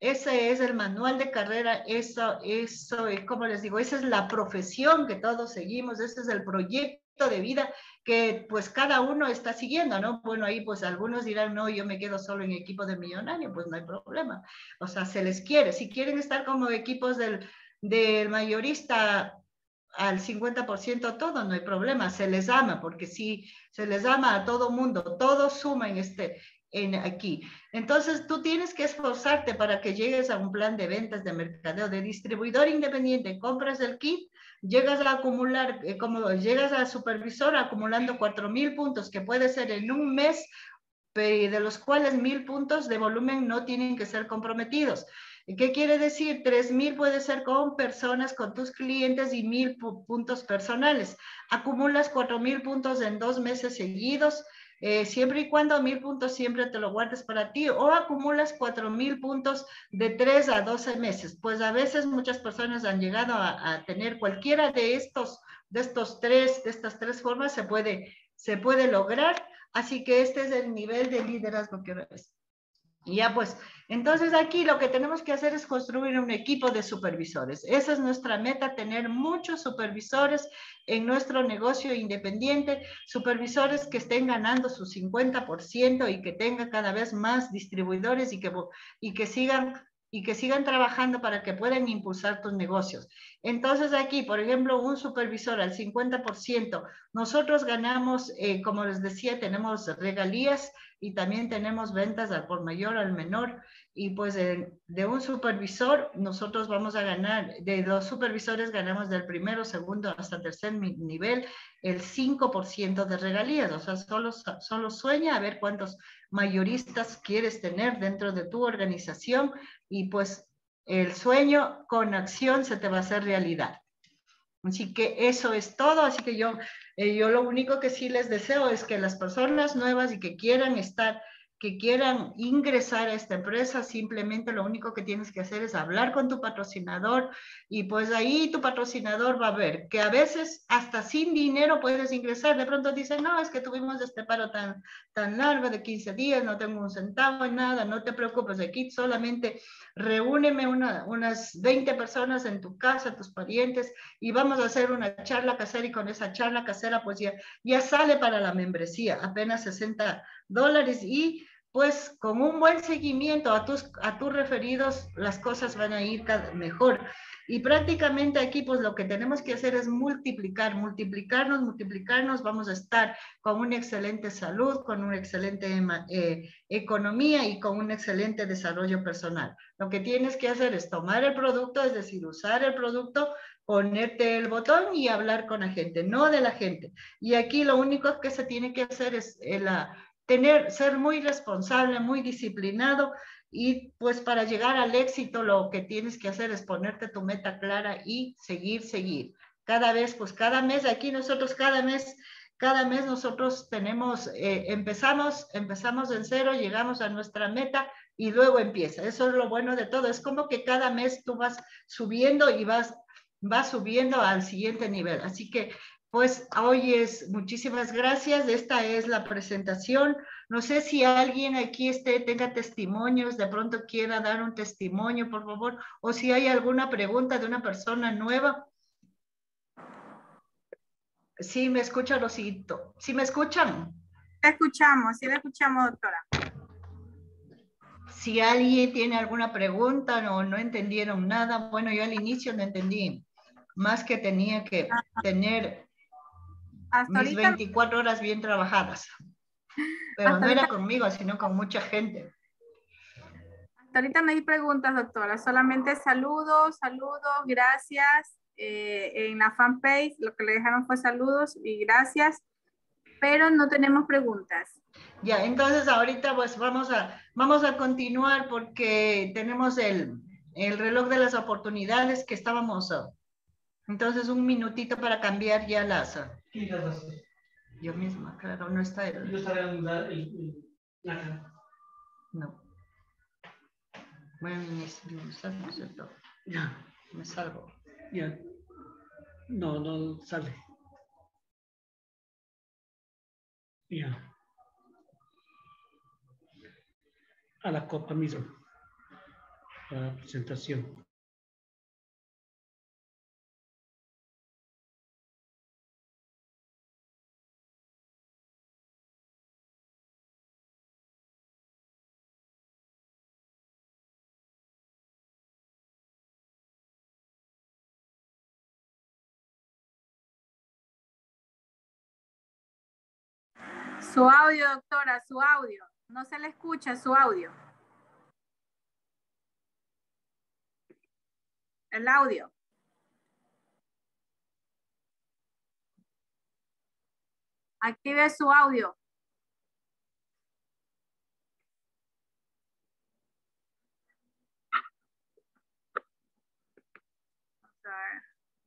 Ese es el manual de carrera, eso es, como les digo, esa es la profesión que todos seguimos, ese es el proyecto de vida que pues cada uno está siguiendo, ¿no? Bueno, ahí pues algunos dirán, no, yo me quedo solo en equipo de millonario, pues no hay problema. O sea, se les quiere. Si quieren estar como equipos del mayorista al 50% todo, no hay problema, se les ama, porque si se les ama a todo mundo, todos suman aquí. Entonces, tú tienes que esforzarte para que llegues a un plan de ventas, de mercadeo, de distribuidor independiente, compras el kit, llegas a acumular, como llegas a supervisor acumulando 4,000 puntos, que puede ser en un mes, de los cuales 1,000 puntos de volumen no tienen que ser comprometidos. ¿Qué quiere decir? 3,000 puede ser con personas, con tus clientes y 1,000 puntos personales. Acumulas 4,000 puntos en 2 meses seguidos, siempre y cuando 1,000 puntos siempre te lo guardes para ti, o acumulas 4,000 puntos de 3 a 12 meses. Pues a veces muchas personas han llegado a tener cualquiera de estas tres formas, se puede lograr. Así que este es el nivel de liderazgo que ves. Y ya pues, entonces aquí lo que tenemos que hacer es construir un equipo de supervisores. Esa es nuestra meta, tener muchos supervisores en nuestro negocio independiente, supervisores que estén ganando su 50% y que tengan cada vez más distribuidores y que sigan trabajando para que puedan impulsar tus negocios. Entonces aquí, por ejemplo, un supervisor al 50%, nosotros ganamos, como les decía, tenemos regalías y también tenemos ventas al por mayor, al menor, y pues de un supervisor nosotros vamos a ganar, de los supervisores ganamos del primero, segundo hasta tercer nivel el 5% de regalías, o sea, solo sueña a ver cuántos mayoristas quieres tener dentro de tu organización y pues el sueño con acción se te va a hacer realidad. Así que eso es todo, así que yo lo único que sí les deseo es que las personas nuevas y que quieran ingresar a esta empresa, simplemente lo único que tienes que hacer es hablar con tu patrocinador y pues ahí tu patrocinador va a ver que a veces hasta sin dinero puedes ingresar. De pronto dicen, no, es que tuvimos este paro tan largo de 15 días, no tengo un centavo en nada, no te preocupes, aquí solamente reúneme unas 20 personas en tu casa, tus parientes, y vamos a hacer una charla casera y con esa charla casera pues ya sale para la membresía, apenas $60 y pues con un buen seguimiento a tus referidos, las cosas van a ir mejor. Y prácticamente aquí pues lo que tenemos que hacer es multiplicarnos, vamos a estar con una excelente salud, con una excelente economía y con un excelente desarrollo personal. Lo que tienes que hacer es tomar el producto, es decir, usar el producto, ponerte el botón y hablar con la gente, no de la gente. Y aquí lo único que se tiene que hacer es ser muy responsable, muy disciplinado y pues para llegar al éxito lo que tienes que hacer es ponerte tu meta clara y seguir. Cada mes, aquí nosotros cada mes nosotros tenemos, empezamos en cero, llegamos a nuestra meta y luego empieza. Eso es lo bueno de todo. Es como que cada mes tú vas subiendo y vas subiendo al siguiente nivel. Así que pues hoy muchísimas gracias. Esta es la presentación. No sé si alguien aquí tenga testimonios, de pronto quiera dar un testimonio, por favor, o si hay alguna pregunta de una persona nueva. Sí, me escucha, Rosito. ¿Sí me escuchan? Te escuchamos, sí la escuchamos, doctora. Si alguien tiene alguna pregunta o no entendieron nada, bueno, yo al inicio no entendí, más que tenía que tener mis 24 horas bien trabajadas. Pero no era conmigo, sino con mucha gente. Hasta ahorita no hay preguntas, doctora, solamente saludos, gracias. En la fanpage lo que le dejaron fue saludos y gracias, pero no tenemos preguntas. Ya, entonces ahorita pues vamos a continuar porque tenemos el reloj de las oportunidades que estábamos. Entonces un minutito para cambiar ya las. Yo misma, claro, no está el. Yo estaré en No. Bueno, me salgo. Ya. No sale. Ya. A la copa mismo. la presentación. Su audio, doctora, su audio. No se le escucha su audio. El audio. Active su audio. Vamos a ver.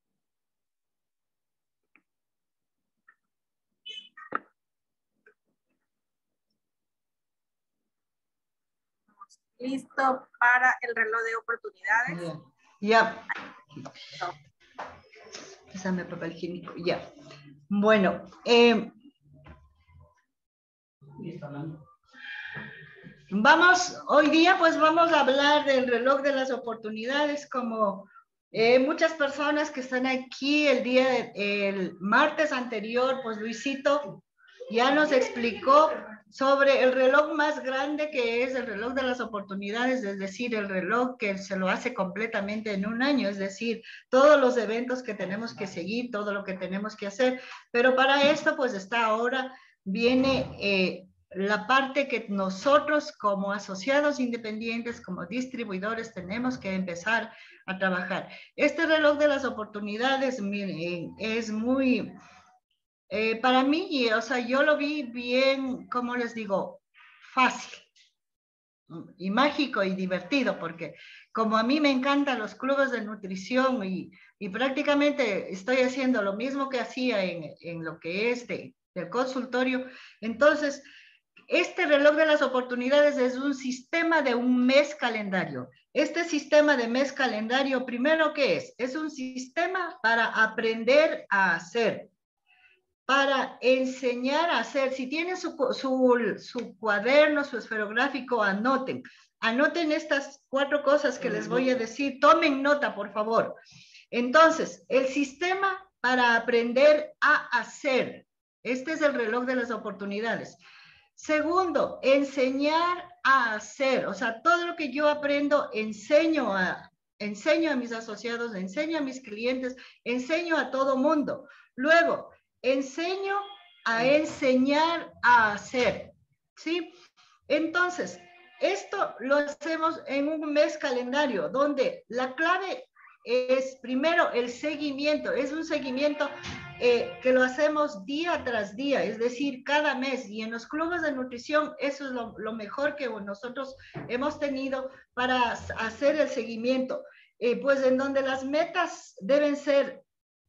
Listo para el reloj de oportunidades. Ya. No. Pásame papel higiénico. Ya. Bueno, hoy día pues vamos a hablar del reloj de las oportunidades, como muchas personas que están aquí el martes anterior, pues Luisito ya nos explicó sobre el reloj más grande, que es el reloj de las oportunidades, es decir, el reloj que se lo hace completamente en un año, es decir, todos los eventos que tenemos que seguir, todo lo que tenemos que hacer, pero para esto pues está ahora, viene la parte que nosotros como asociados independientes, como distribuidores, tenemos que empezar a trabajar. Este reloj de las oportunidades, miren, es muy... para mí, o sea, yo lo vi bien, como les digo, fácil y mágico y divertido, porque como a mí me encantan los clubes de nutrición y prácticamente estoy haciendo lo mismo que hacía en lo que es del consultorio, entonces este reloj de las oportunidades es un sistema de un mes calendario. Este sistema de mes calendario, primero, ¿qué es? Es un sistema para aprender a hacer, para enseñar a hacer. Si tienen su cuaderno, su esferográfico, anoten. Anoten estas 4 cosas que les voy a decir. Tomen nota, por favor. Entonces, el sistema para aprender a hacer. Este es el reloj de las oportunidades. Segundo, enseñar a hacer. O sea, todo lo que yo aprendo, enseño a mis asociados, enseño a mis clientes, enseño a todo mundo. Luego, enseño a enseñar a hacer, ¿sí? Entonces, esto lo hacemos en un mes calendario, donde la clave es, primero, el seguimiento. Es un seguimiento que lo hacemos día tras día, es decir, cada mes. Y en los clubes de nutrición, eso es lo mejor que nosotros hemos tenido para hacer el seguimiento. Pues en donde las metas deben ser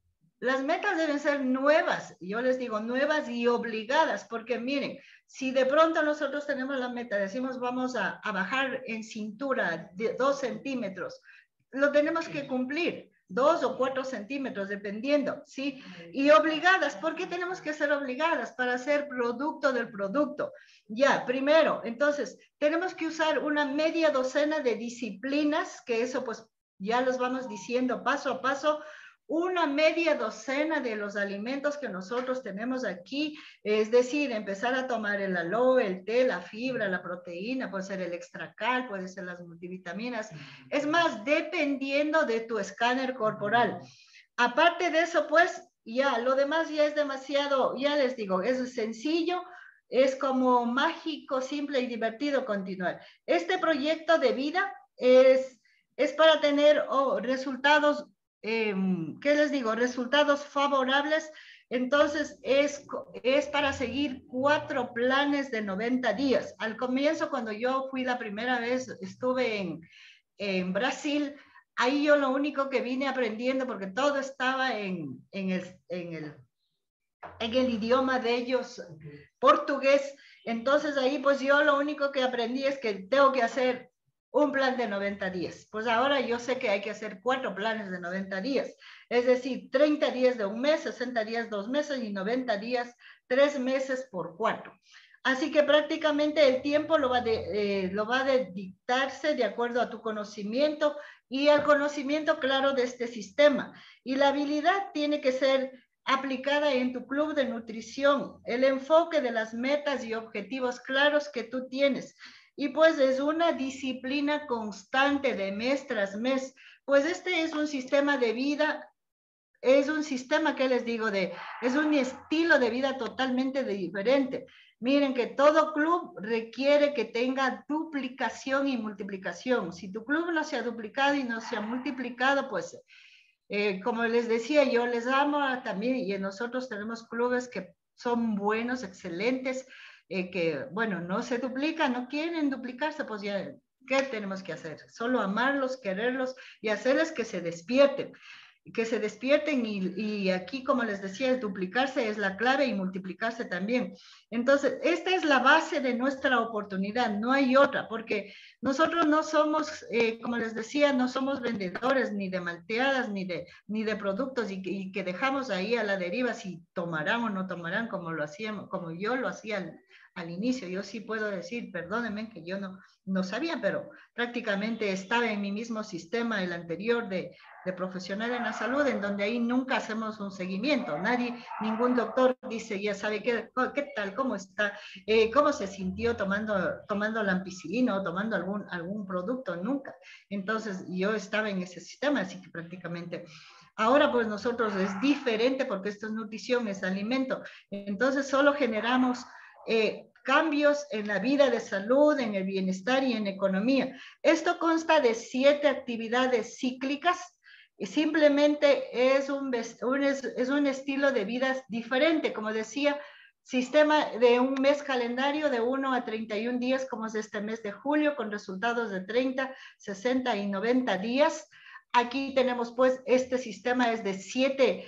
nuevas, yo les digo nuevas y obligadas, porque miren, si de pronto nosotros tenemos la meta, decimos vamos a bajar en cintura de 2 centímetros, lo tenemos que cumplir, 2 o 4 centímetros, dependiendo, ¿sí? Y obligadas, ¿por qué tenemos que ser obligadas? Para ser producto del producto. Ya, primero, entonces, tenemos que usar una media docena de disciplinas, que eso pues ya los vamos diciendo paso a paso, una media docena de los alimentos que nosotros tenemos aquí, es decir, empezar a tomar el aloe, el té, la fibra, la proteína, puede ser el extracal, puede ser las multivitaminas, es más, dependiendo de tu escáner corporal. Aparte de eso, pues, ya, lo demás ya es demasiado, ya les digo, es sencillo, es como mágico, simple y divertido continuar. Este proyecto de vida es para tener resultados, ¿qué les digo? Resultados favorables. Entonces, es para seguir 4 planes de 90 días. Al comienzo, cuando yo fui la primera vez, estuve en Brasil, ahí yo lo único que vine aprendiendo, porque todo estaba en el idioma de ellos, portugués. Entonces, ahí pues yo lo único que aprendí es que tengo que hacer un plan de 90 días. Pues ahora yo sé que hay que hacer 4 planes de 90 días. Es decir, 30 días de un mes, 60 días 2 meses y 90 días 3 meses por 4. Así que prácticamente el tiempo lo va a dictarse de acuerdo a tu conocimiento y al conocimiento claro de este sistema. Y la habilidad tiene que ser aplicada en tu club de nutrición, el enfoque de las metas y objetivos claros que tú tienes. Y pues es una disciplina constante de mes tras mes, pues este es un sistema de vida, es un sistema que les digo, es un estilo de vida totalmente diferente. Miren que todo club requiere que tenga duplicación y multiplicación. Si tu club no se ha duplicado y no se ha multiplicado, pues como les decía, yo les amo también, y nosotros tenemos clubes que son buenos, excelentes, que, bueno, no se duplican, no quieren duplicarse, pues ya, ¿qué tenemos que hacer? Solo amarlos, quererlos y hacerles que se despierten. Y aquí, como les decía, duplicarse es la clave y multiplicarse también. Entonces, esta es la base de nuestra oportunidad, no hay otra, porque nosotros no somos, como les decía, no somos vendedores ni de malteadas ni de productos y que dejamos ahí a la deriva si tomarán o no tomarán como lo hacíamos, como yo lo hacía al inicio. Yo sí puedo decir, perdónenme que yo no sabía, pero prácticamente estaba en mi mismo sistema, el anterior de profesional en la salud, en donde ahí nunca hacemos un seguimiento. Ningún doctor dice, ya sabe qué tal, cómo está, cómo se sintió tomando la ampicilina o tomando algún producto, nunca. Entonces yo estaba en ese sistema, así que prácticamente ahora pues nosotros es diferente porque esto es nutrición, es alimento. Entonces solo generamos cambios en la vida de salud, en el bienestar y en economía. Esto consta de 7 actividades cíclicas y simplemente es un estilo de vida diferente, como decía, sistema de un mes calendario de 1 a 31 días, como es este mes de julio, con resultados de 30, 60 y 90 días. Aquí tenemos pues, este sistema es de 7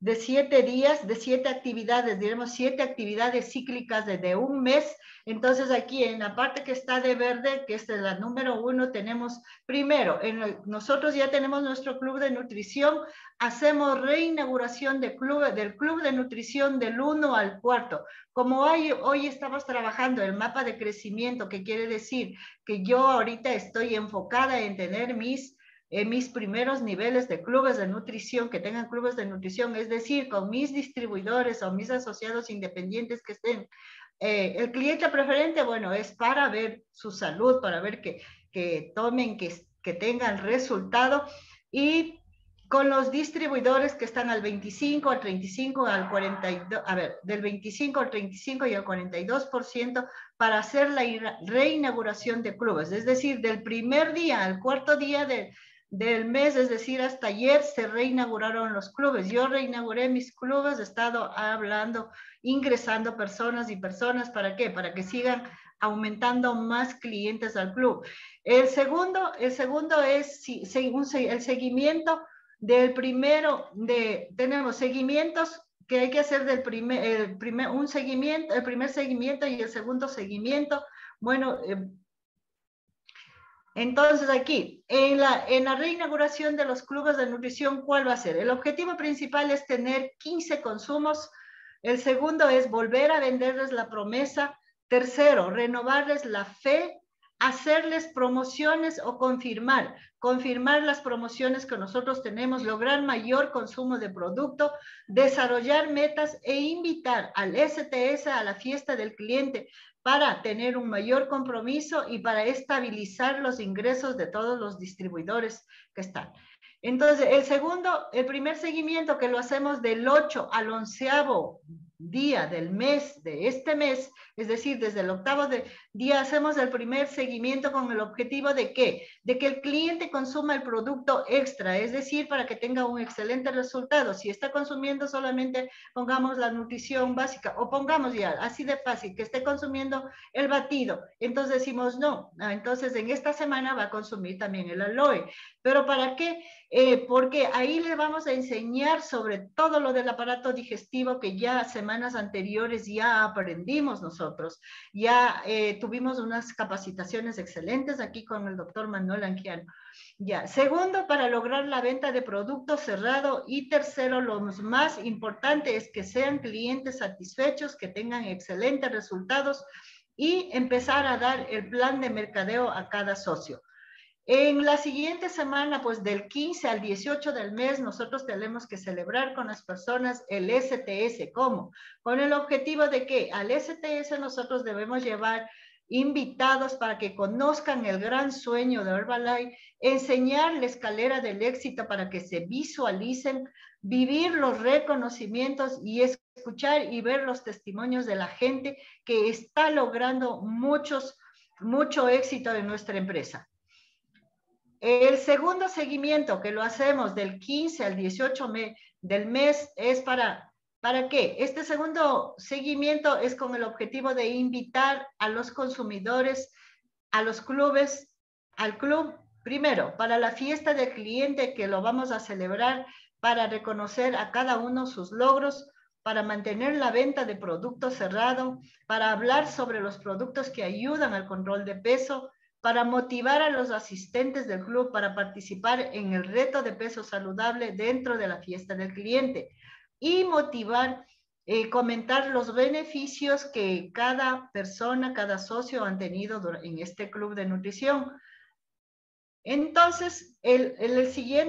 días, de 7 actividades, diremos 7 actividades cíclicas de un mes. Entonces aquí en la parte que está de verde, que es la número 1, tenemos primero, nosotros ya tenemos nuestro club de nutrición, hacemos reinauguración del club de nutrición del 1 al 4. Como hoy estamos trabajando el mapa de crecimiento, que quiere decir que yo ahorita estoy enfocada en tener mis primeros niveles de clubes de nutrición, que tengan clubes de nutrición, es decir, con mis distribuidores o mis asociados independientes que estén. El cliente preferente, bueno, es para ver su salud, para ver que tomen, que tengan resultado, y con los distribuidores que están al 25, al 35, al 42, a ver, del 25 al 35 y al 42% para hacer la reinauguración de clubes, es decir, del primer día al cuarto día del mes, es decir, hasta ayer se reinauguraron los clubes. Yo reinauguré mis clubes, he estado hablando, ingresando personas y personas, ¿para qué? Para que sigan aumentando más clientes al club. El segundo es el seguimiento del primero, tenemos seguimientos que hay que hacer del el primer seguimiento y el segundo seguimiento. Bueno, entonces aquí, en la reinauguración de los clubes de nutrición, ¿cuál va a ser? El objetivo principal es tener 15 consumos. El segundo es volver a venderles la promesa. Tercero, renovarles la fe, hacerles promociones o confirmar las promociones que nosotros tenemos, lograr mayor consumo de producto, desarrollar metas e invitar al STS a la fiesta del cliente para tener un mayor compromiso y para estabilizar los ingresos de todos los distribuidores que están. Entonces, el primer seguimiento que lo hacemos del 8 al 11º día del mes, de este mes, es decir, desde el 8º día hacemos el primer seguimiento con el objetivo de ¿qué? De que el cliente consuma el producto extra, es decir, para que tenga un excelente resultado. Si está consumiendo solamente, pongamos la nutrición básica, o pongamos ya, así de fácil, que esté consumiendo el batido, entonces decimos no, entonces en esta semana va a consumir también el aloe. ¿Pero para qué? porque ahí le vamos a enseñar sobre todo lo del aparato digestivo que ya semanas anteriores ya aprendimos nosotros. Ya tuvimos unas capacitaciones excelentes aquí con el doctor Manuel Angiano. Ya. Segundo, para lograr la venta de producto cerrado. Y tercero, lo más importante es que sean clientes satisfechos, que tengan excelentes resultados y empezar a dar el plan de mercadeo a cada socio. En la siguiente semana, pues del 15 al 18 del mes, nosotros tenemos que celebrar con las personas el STS. ¿Cómo? Con el objetivo de que al STS nosotros debemos llevar invitados para que conozcan el gran sueño de Herbalife, enseñar la escalera del éxito para que se visualicen, vivir los reconocimientos y escuchar y ver los testimonios de la gente que está logrando mucho éxito en nuestra empresa. El segundo seguimiento que lo hacemos del 15 al 18 del mes es ¿para qué? Este segundo seguimiento es con el objetivo de invitar a los consumidores, a los clubes, al club, primero, para la fiesta del cliente que lo vamos a celebrar para reconocer a cada uno sus logros, para mantener la venta de producto cerrado, para hablar sobre los productos que ayudan al control de peso, para motivar a los asistentes del club para participar en el reto de peso saludable dentro de la fiesta del cliente y motivar, comentar los beneficios que cada persona, cada socio han tenido en este club de nutrición. Entonces, en la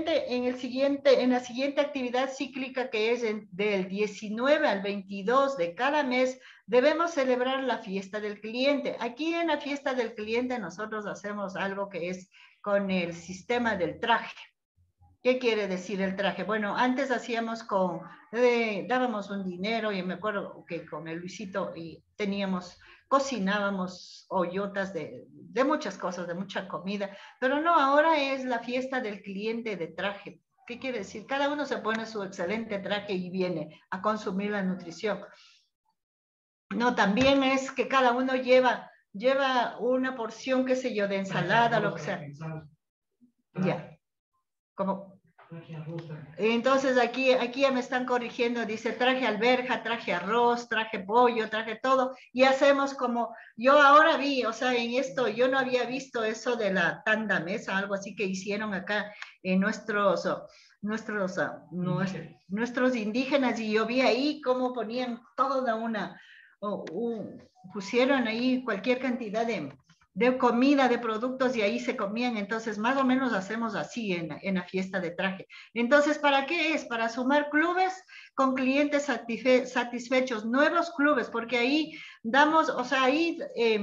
siguiente actividad cíclica, que es del 19 al 22 de cada mes, debemos celebrar la fiesta del cliente. Aquí en la fiesta del cliente nosotros hacemos algo que es con el sistema del traje. ¿Qué quiere decir el traje? Bueno, antes hacíamos dábamos un dinero, y me acuerdo que con el Luisito cocinábamos hoyotas de muchas cosas, de mucha comida, pero no, ahora es la fiesta del cliente de traje. ¿Qué quiere decir? Cada uno se pone su excelente traje y viene a consumir la nutrición. No, también es que cada uno lleva una porción, qué sé yo, de ensalada, lo que sea. Ya. Como entonces aquí ya me están corrigiendo, dice traje alberja, traje arroz, traje pollo, traje todo, y hacemos como, yo ahora vi, o sea, en esto, yo no había visto eso de la tanda mesa, algo así que hicieron acá en nuestros indígenas, y yo vi ahí cómo ponían toda pusieron ahí cualquier cantidad de comida, de productos, y ahí se comían. Entonces más o menos hacemos así en la fiesta de traje. Entonces, ¿para qué es? Para sumar clubes con clientes satisfechos, nuevos clubes, porque ahí damos, o sea, ahí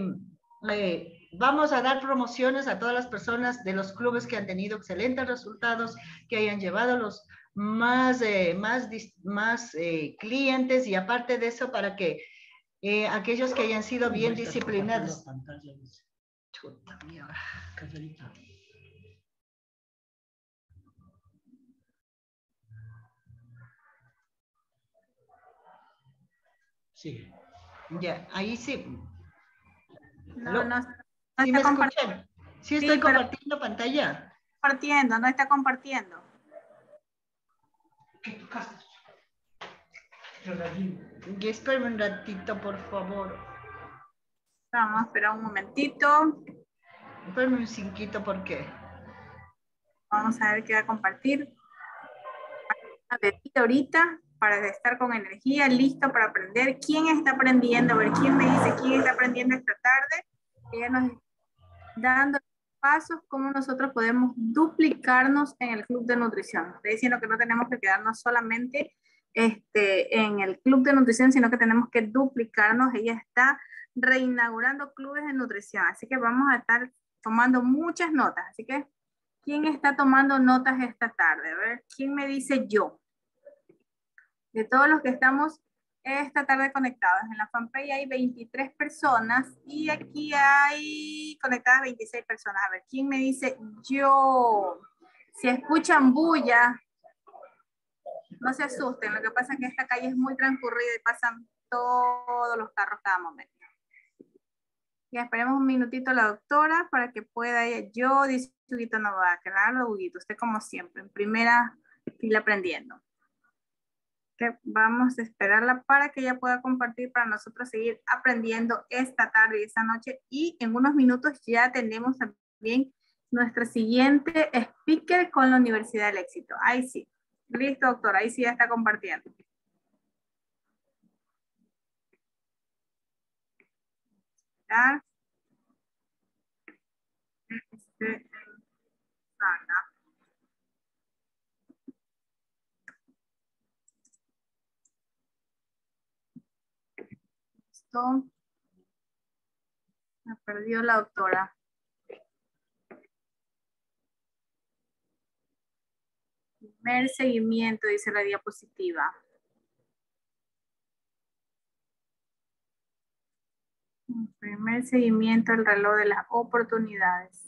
vamos a dar promociones a todas las personas de los clubes que han tenido excelentes resultados, que hayan llevado los más clientes, y aparte de eso, para que aquellos que hayan sido bien disciplinados. Chuta mierda. Sigue. Ya, ahí sí. No ¿Sí me escuchan? Sí, estoy compartiendo pantalla. Compartiendo, no está compartiendo. ¿Qué tocaste? Y espérame un ratito, por favor. Vamos a esperar un momentito. Espérame un cinquito, ¿por qué? Vamos a ver qué va a compartir. Ahorita para estar con energía, listo para aprender. ¿Quién está aprendiendo? A ver, ¿quién me dice quién está aprendiendo esta tarde? Ella nos está dando pasos cómo nosotros podemos duplicarnos en el club de nutrición. Estoy diciendo que no tenemos que quedarnos solamente en el club de nutrición, sino que tenemos que duplicarnos. Ella está reinaugurando clubes de nutrición, así que vamos a estar tomando muchas notas. Así que, ¿quién está tomando notas esta tarde? A ver, ¿quién me dice yo? De todos los que estamos esta tarde conectados. En la fanpage hay 23 personas y aquí hay conectadas 26 personas. A ver, ¿quién me dice yo? Si escuchan bulla, no se asusten. Lo que pasa es que esta calle es muy transcurrida y pasan todos los carros cada momento. Ya esperemos un minutito a la doctora para que pueda ella. Yo, dice Huguito, no va a quedar, Huguito. Usted como siempre, en primera fila aprendiendo. Que vamos a esperarla para que ella pueda compartir para nosotros seguir aprendiendo esta tarde y esta noche. Y en unos minutos ya tenemos también nuestra siguiente speaker con la Universidad del Éxito. Ahí sí. Listo, doctora. Ahí sí ya está compartiendo. Sala. Listo. Me perdió la doctora. Primer seguimiento, dice la diapositiva. Primer seguimiento del reloj de las oportunidades.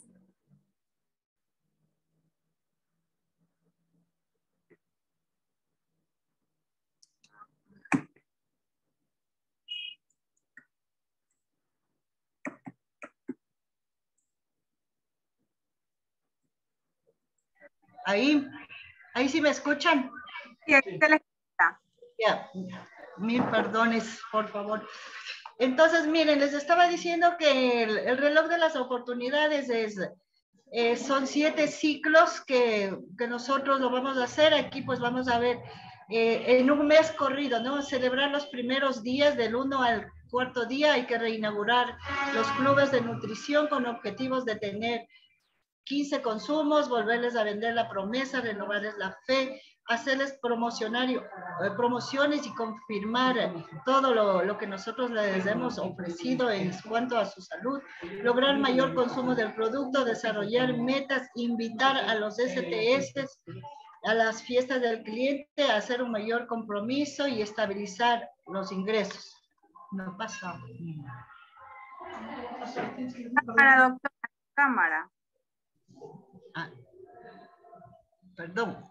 Ahí sí me escuchan. Sí, aquí se les escucha. Ya, mil perdones, por favor. Entonces, miren, les estaba diciendo que el reloj de las oportunidades son 7 ciclos que nosotros lo vamos a hacer. Aquí pues vamos a ver en un mes corrido, ¿no? Celebrar los primeros días del 1 al 4º día. Hay que reinaugurar los clubes de nutrición con objetivos de tener 15 consumos, volverles a vender la promesa, renovarles la fe, hacerles promociones y confirmar todo lo que nosotros les hemos ofrecido en cuanto a su salud, lograr mayor consumo del producto, desarrollar metas, invitar a los STS a las fiestas del cliente, hacer un mayor compromiso y estabilizar los ingresos. No pasa. Para doctora, cámara. Ah, perdón.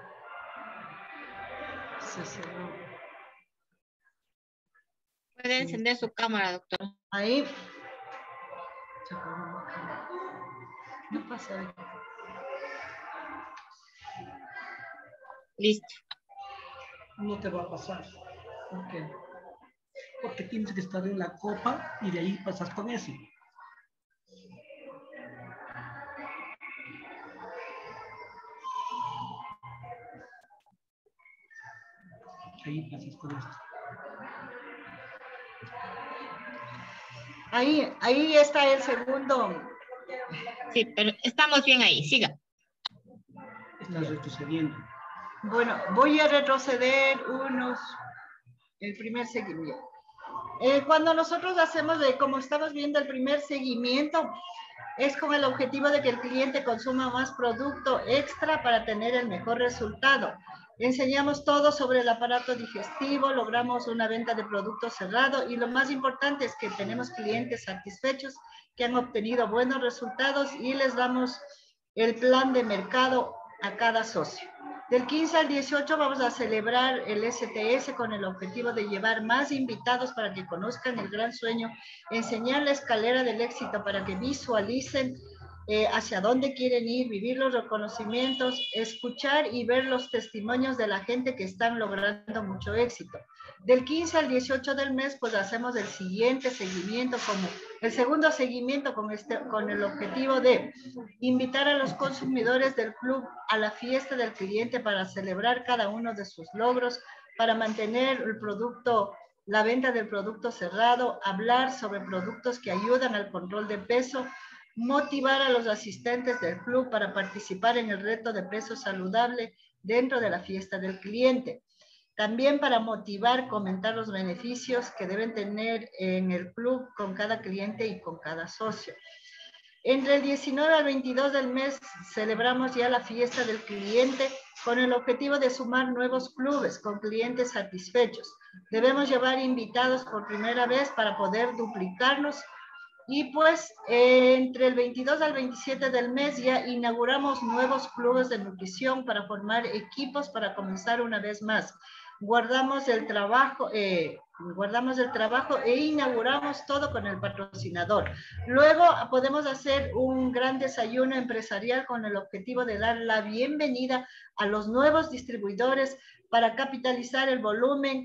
Se cerró. Puede encender su cámara, doctor. Ahí. No pasa. Listo. No te va a pasar. ¿Por qué? Porque tienes que estar en la copa y de ahí pasas con ese. Ahí pasas con esto. Ahí está el segundo. Sí, pero estamos bien ahí. Siga. Estás retrocediendo. Bueno, voy a retroceder el primer seguimiento. Cuando nosotros hacemos, como estamos viendo, el primer seguimiento, es con el objetivo de que el cliente consuma más producto extra para tener el mejor resultado. Enseñamos todo sobre el aparato digestivo, logramos una venta de producto cerrado y lo más importante es que tenemos clientes satisfechos que han obtenido buenos resultados y les damos el plan de mercado a cada socio. Del 15 al 18 vamos a celebrar el STS con el objetivo de llevar más invitados para que conozcan el gran sueño, enseñar la escalera del éxito para que visualicen hacia dónde quieren ir, vivir los reconocimientos, escuchar y ver los testimonios de la gente que están logrando mucho éxito. Del 15 al 18 del mes, pues hacemos el siguiente seguimiento, como el segundo seguimiento con el objetivo de invitar a los consumidores del club a la fiesta del cliente para celebrar cada uno de sus logros, para mantener el producto, la venta del producto cerrado, hablar sobre productos que ayudan al control de peso, motivar a los asistentes del club para participar en el reto de peso saludable dentro de la fiesta del cliente. También para motivar, comentar los beneficios que deben tener en el club con cada cliente y con cada socio. Entre el 19 al 22 del mes celebramos ya la fiesta del cliente con el objetivo de sumar nuevos clubes con clientes satisfechos. Debemos llevar invitados por primera vez para poder duplicarlos. Y pues entre el 22 al 27 del mes ya inauguramos nuevos clubes de nutrición para formar equipos para comenzar una vez más. guardamos el trabajo e inauguramos todo con el patrocinador. Luego podemos hacer un gran desayuno empresarial con el objetivo de dar la bienvenida a los nuevos distribuidores para capitalizar el volumen,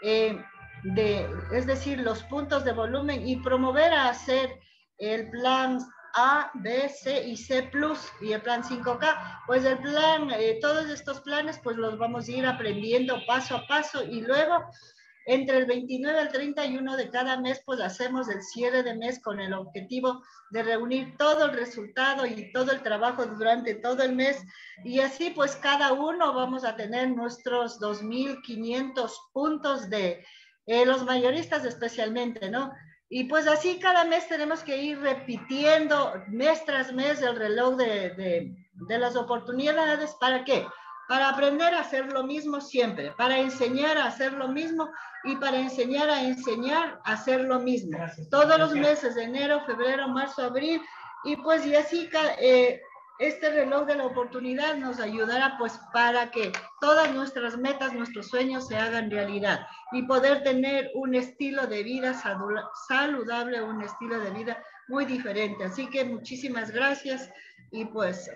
es decir, los puntos de volumen, y promover a hacer el plan A, B, C y C+, y el plan 5K. Pues el plan, todos estos planes, pues los vamos a ir aprendiendo paso a paso, y luego entre el 29 al 31 de cada mes, pues hacemos el cierre de mes con el objetivo de reunir todo el resultado y todo el trabajo durante todo el mes, y así pues cada uno vamos a tener nuestros 2.500 puntos de los mayoristas especialmente, ¿no? Y pues así cada mes tenemos que ir repitiendo mes tras mes el reloj de las oportunidades. ¿Para qué? Para aprender a hacer lo mismo siempre, para enseñar a hacer lo mismo y para enseñar a hacer lo mismo. Todos los meses de enero, febrero, marzo, abril, y pues y así este reloj de la oportunidad nos ayudará pues para que todas nuestras metas, nuestros sueños se hagan realidad y poder tener un estilo de vida saludable, un estilo de vida muy diferente. Así que muchísimas gracias y pues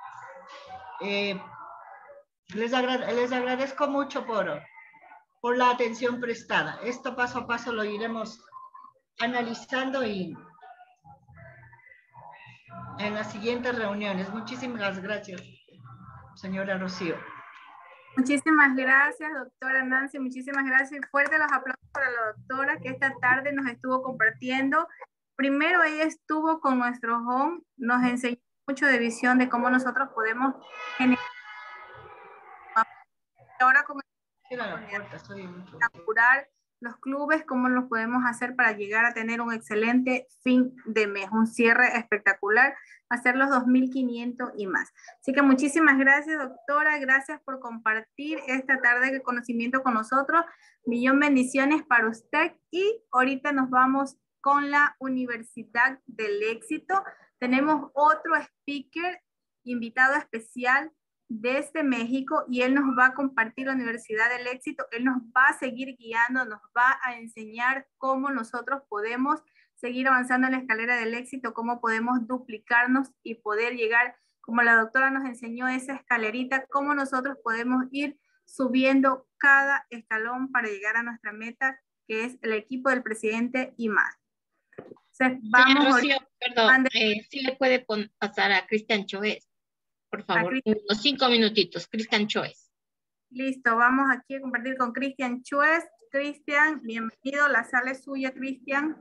les agradezco mucho por la atención prestada. Esto paso a paso lo iremos analizando y en las siguientes reuniones. Muchísimas gracias, señora Rocío. Muchísimas gracias, doctora Nancy. Muchísimas gracias. Fuerte los aplausos para la doctora que esta tarde nos estuvo compartiendo. Primero ella estuvo con nuestro home, nos enseñó mucho de visión de cómo nosotros podemos generar. Ahora con inaugurar los clubes, cómo los podemos hacer para llegar a tener un excelente fin de mes, un cierre espectacular, hacer los 2.500 y más. Así que muchísimas gracias, doctora, gracias por compartir esta tarde de conocimiento con nosotros. Millón bendiciones para usted y ahorita nos vamos con la Universidad del Éxito. Tenemos otro speaker, invitado especial desde México, y él nos va a compartir la Universidad del Éxito. Él nos va a seguir guiando, nos va a enseñar cómo nosotros podemos seguir avanzando en la escalera del éxito, cómo podemos duplicarnos y poder llegar, como la doctora nos enseñó esa escalerita, cómo nosotros podemos ir subiendo cada escalón para llegar a nuestra meta, que es el equipo del presidente y más. Entonces, vamos. Rocío, perdón, ¿sí le puede pasar a Cristian Choes? Por favor, unos 5 minutitos. Cristian Choes. Listo, vamos aquí a compartir con Cristian Choes. Cristian, bienvenido. La sala es suya, Cristian.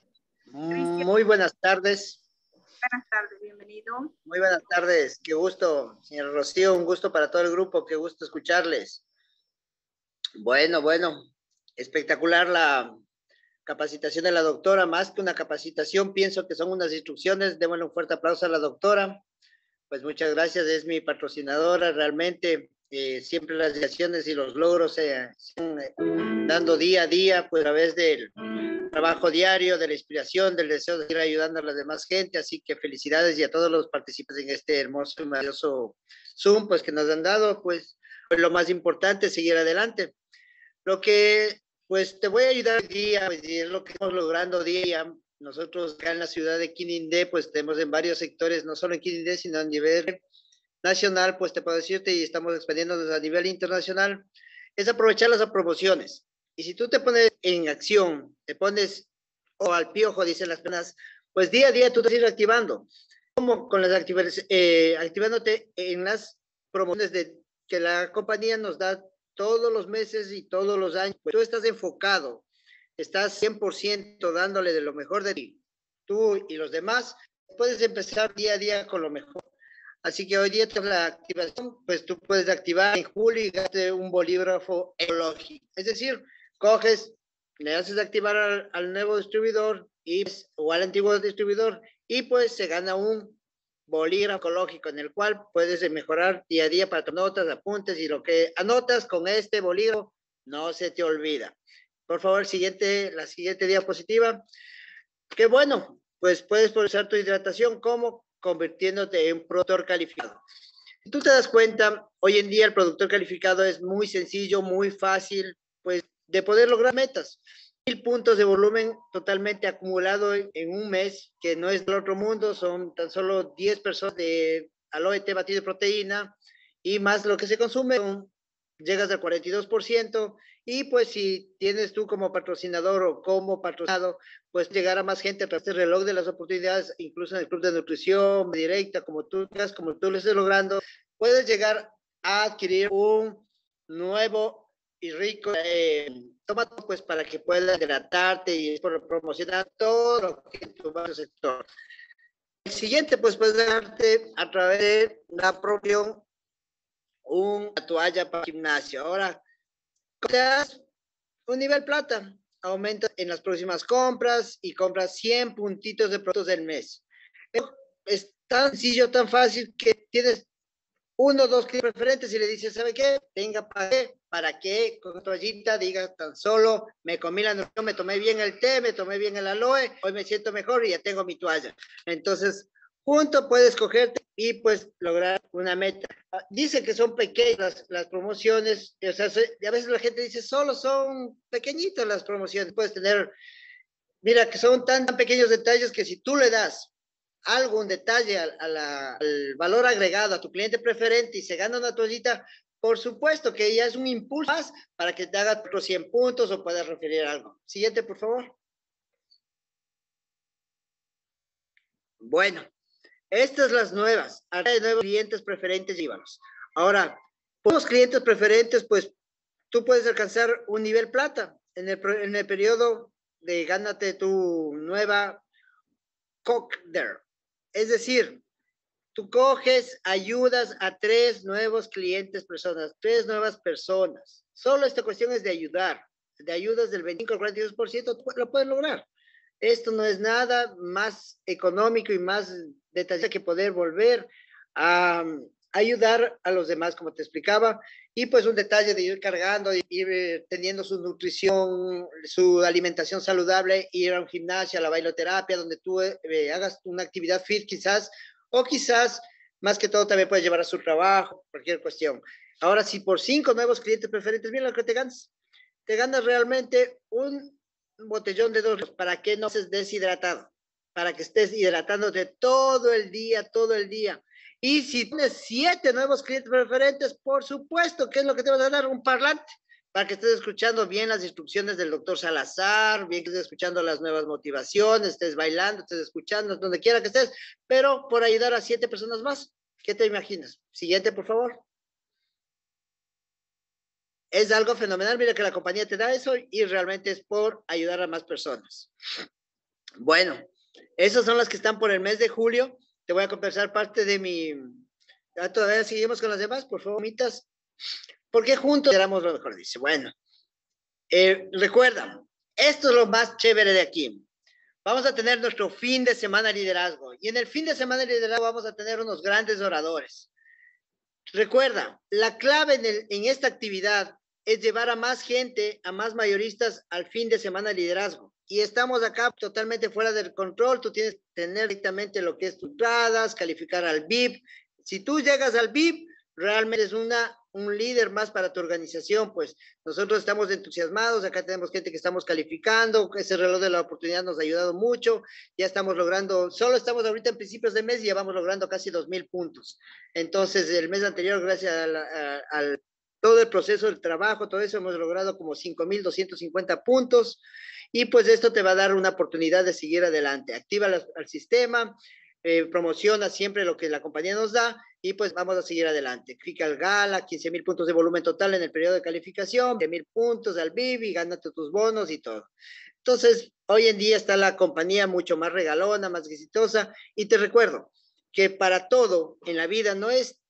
Muy buenas tardes. Buenas tardes, bienvenido. Muy buenas tardes. Qué gusto, señor Rocío. Un gusto para todo el grupo. Qué gusto escucharles. Bueno. Espectacular la capacitación de la doctora. Más que una capacitación, pienso que son unas instrucciones. Démosle un fuerte aplauso a la doctora. Pues muchas gracias, es mi patrocinadora, realmente siempre las acciones y los logros se están dando día a día, pues a través del trabajo diario, de la inspiración, del deseo de ir ayudando a la demás gente, así que felicidades y a todos los participantes en este hermoso y maravilloso Zoom, pues que nos han dado, pues lo más importante es seguir adelante. Lo que, pues te voy a ayudar hoy día, pues, y es lo que estamos logrando día a día. Nosotros acá en la ciudad de Quinindé, pues tenemos en varios sectores, no solo en Quinindé, sino a nivel nacional, pues te puedo decirte, y estamos expandiéndonos a nivel internacional, es aprovechar las promociones. Y si tú te pones en acción, te pones al piojo, dicen las personas, pues día a día tú te vas a ir activando. ¿Cómo? Con las actividades, activándote en las promociones que la compañía nos da todos los meses y todos los años. Pues tú estás enfocado, estás 100% dándole de lo mejor de ti, tú y los demás, puedes empezar día a día con lo mejor. Así que hoy día tenemos la activación, pues tú puedes activar en julio y gastarte un bolígrafo ecológico. Es decir, coges, le haces activar al nuevo distribuidor o al antiguo distribuidor y pues se gana un bolígrafo ecológico en el cual puedes mejorar día a día para tus notas, apuntes y lo que anotas con este bolígrafo no se te olvida. Por favor, la siguiente diapositiva. Qué bueno, pues puedes procesar tu hidratación como convirtiéndote en productor calificado. Si tú te das cuenta, hoy en día el productor calificado es muy sencillo, muy fácil, pues, de poder lograr metas. 1000 puntos de volumen totalmente acumulado en un mes, que no es del otro mundo, son tan solo 10 personas de aloe té batido de proteína, y más lo que se consume, llegas al 42%, y pues si tienes tú como patrocinador o como patrocinado, pues llegar a más gente a través del reloj de las oportunidades, incluso en el club de nutrición directa, como tú lo estés logrando, puedes llegar a adquirir un nuevo y rico tómate pues para que puedas hidratarte y promocionar todo lo que tu sector. El siguiente pues puedes darte a través de la propia una toalla para gimnasio. Ahora, te das un nivel plata, aumenta en las próximas compras y compras 100 puntitos de productos del mes. Es tan sencillo, tan fácil que tienes 1 o 2 clientes preferentes y le dices, ¿sabe qué? Tenga para que con toallita diga tan solo, me comí la nutrición, me tomé bien el té, me tomé bien el aloe, hoy me siento mejor y ya tengo mi toalla. Entonces, junto puedes cogerte y pues lograr una meta. Dice que son pequeñas las promociones, o sea, a veces la gente dice, solo son pequeñitas las promociones, puedes tener, mira que son tan pequeños detalles que si tú le das algún detalle al valor agregado a tu cliente preferente y se gana una toallita, por supuesto que ya es un impulso más para que te haga otros 100 puntos o puedas referir algo. Siguiente, por favor. Bueno, estas las nuevas. Ahora hay nuevos clientes preferentes, llévalos. Ahora, por los clientes preferentes, pues tú puedes alcanzar un nivel plata en el periodo de gánate tu nueva Cockder. Es decir, tú coges, ayudas a 3 nuevos clientes, 3 nuevas personas. Solo esta cuestión es de ayudar. De ayudas del 25 al 42%, lo pueden lograr. Esto no es nada más económico y más detallado que poder volver a ayudar a los demás, como te explicaba. Y pues un detalle de ir cargando, de ir teniendo su nutrición, su alimentación saludable, ir a un gimnasio, a la bailoterapia, donde tú hagas una actividad fit quizás, o quizás, más que todo, también puedes llevar a su trabajo, cualquier cuestión. Ahora, si por 5 nuevos clientes preferentes, mira lo que te ganas. Te ganas realmente un botellón de 2 para que no estés deshidratado, para que estés hidratándote todo el día. Y si tienes 7 nuevos clientes preferentes, por supuesto, ¿qué es lo que te vas a dar? Un parlante, para que estés escuchando bien las instrucciones del doctor Salazar, bien que estés escuchando las nuevas motivaciones, estés bailando, estés escuchando, donde quiera que estés, pero por ayudar a 7 personas más. ¿Qué te imaginas? Siguiente, por favor. Es algo fenomenal, mira que la compañía te da eso y realmente es por ayudar a más personas. Bueno, esas son las que están por el mes de julio. Te voy a compensar parte de mi... ¿Todavía seguimos con las demás? Por favor, mitas. Porque juntos éramos lo mejor, dice. Bueno, recuerda, esto es lo más chévere de aquí. Vamos a tener nuestro fin de semana de liderazgo. Y en el fin de semana de liderazgo vamos a tener unos grandes oradores. Recuerda, la clave en esta actividad es llevar a más gente, a más mayoristas al fin de semana de liderazgo. Y estamos acá totalmente fuera del control. Tú tienes que tener directamente lo que es tus entradas, calificar al VIP. Si tú llegas al VIP, realmente es un líder más para tu organización. Pues nosotros estamos entusiasmados. Acá tenemos gente que estamos calificando. Ese reloj de la oportunidad nos ha ayudado mucho. Ya estamos logrando, solo estamos ahorita en principios de mes y ya vamos logrando casi 2,000 puntos. Entonces, el mes anterior, gracias al todo el proceso del trabajo, todo eso, hemos logrado como 5,250 puntos. Y pues esto te va a dar una oportunidad de seguir adelante. Activa al sistema, promociona siempre lo que la compañía nos da y pues vamos a seguir adelante. Clica al Gala, 15,000 puntos de volumen total en el periodo de calificación, 10,000 puntos al BIB y gánate tus bonos y todo. Entonces, hoy en día está la compañía mucho más regalona, más exitosa y te recuerdo que para todo en la vida no es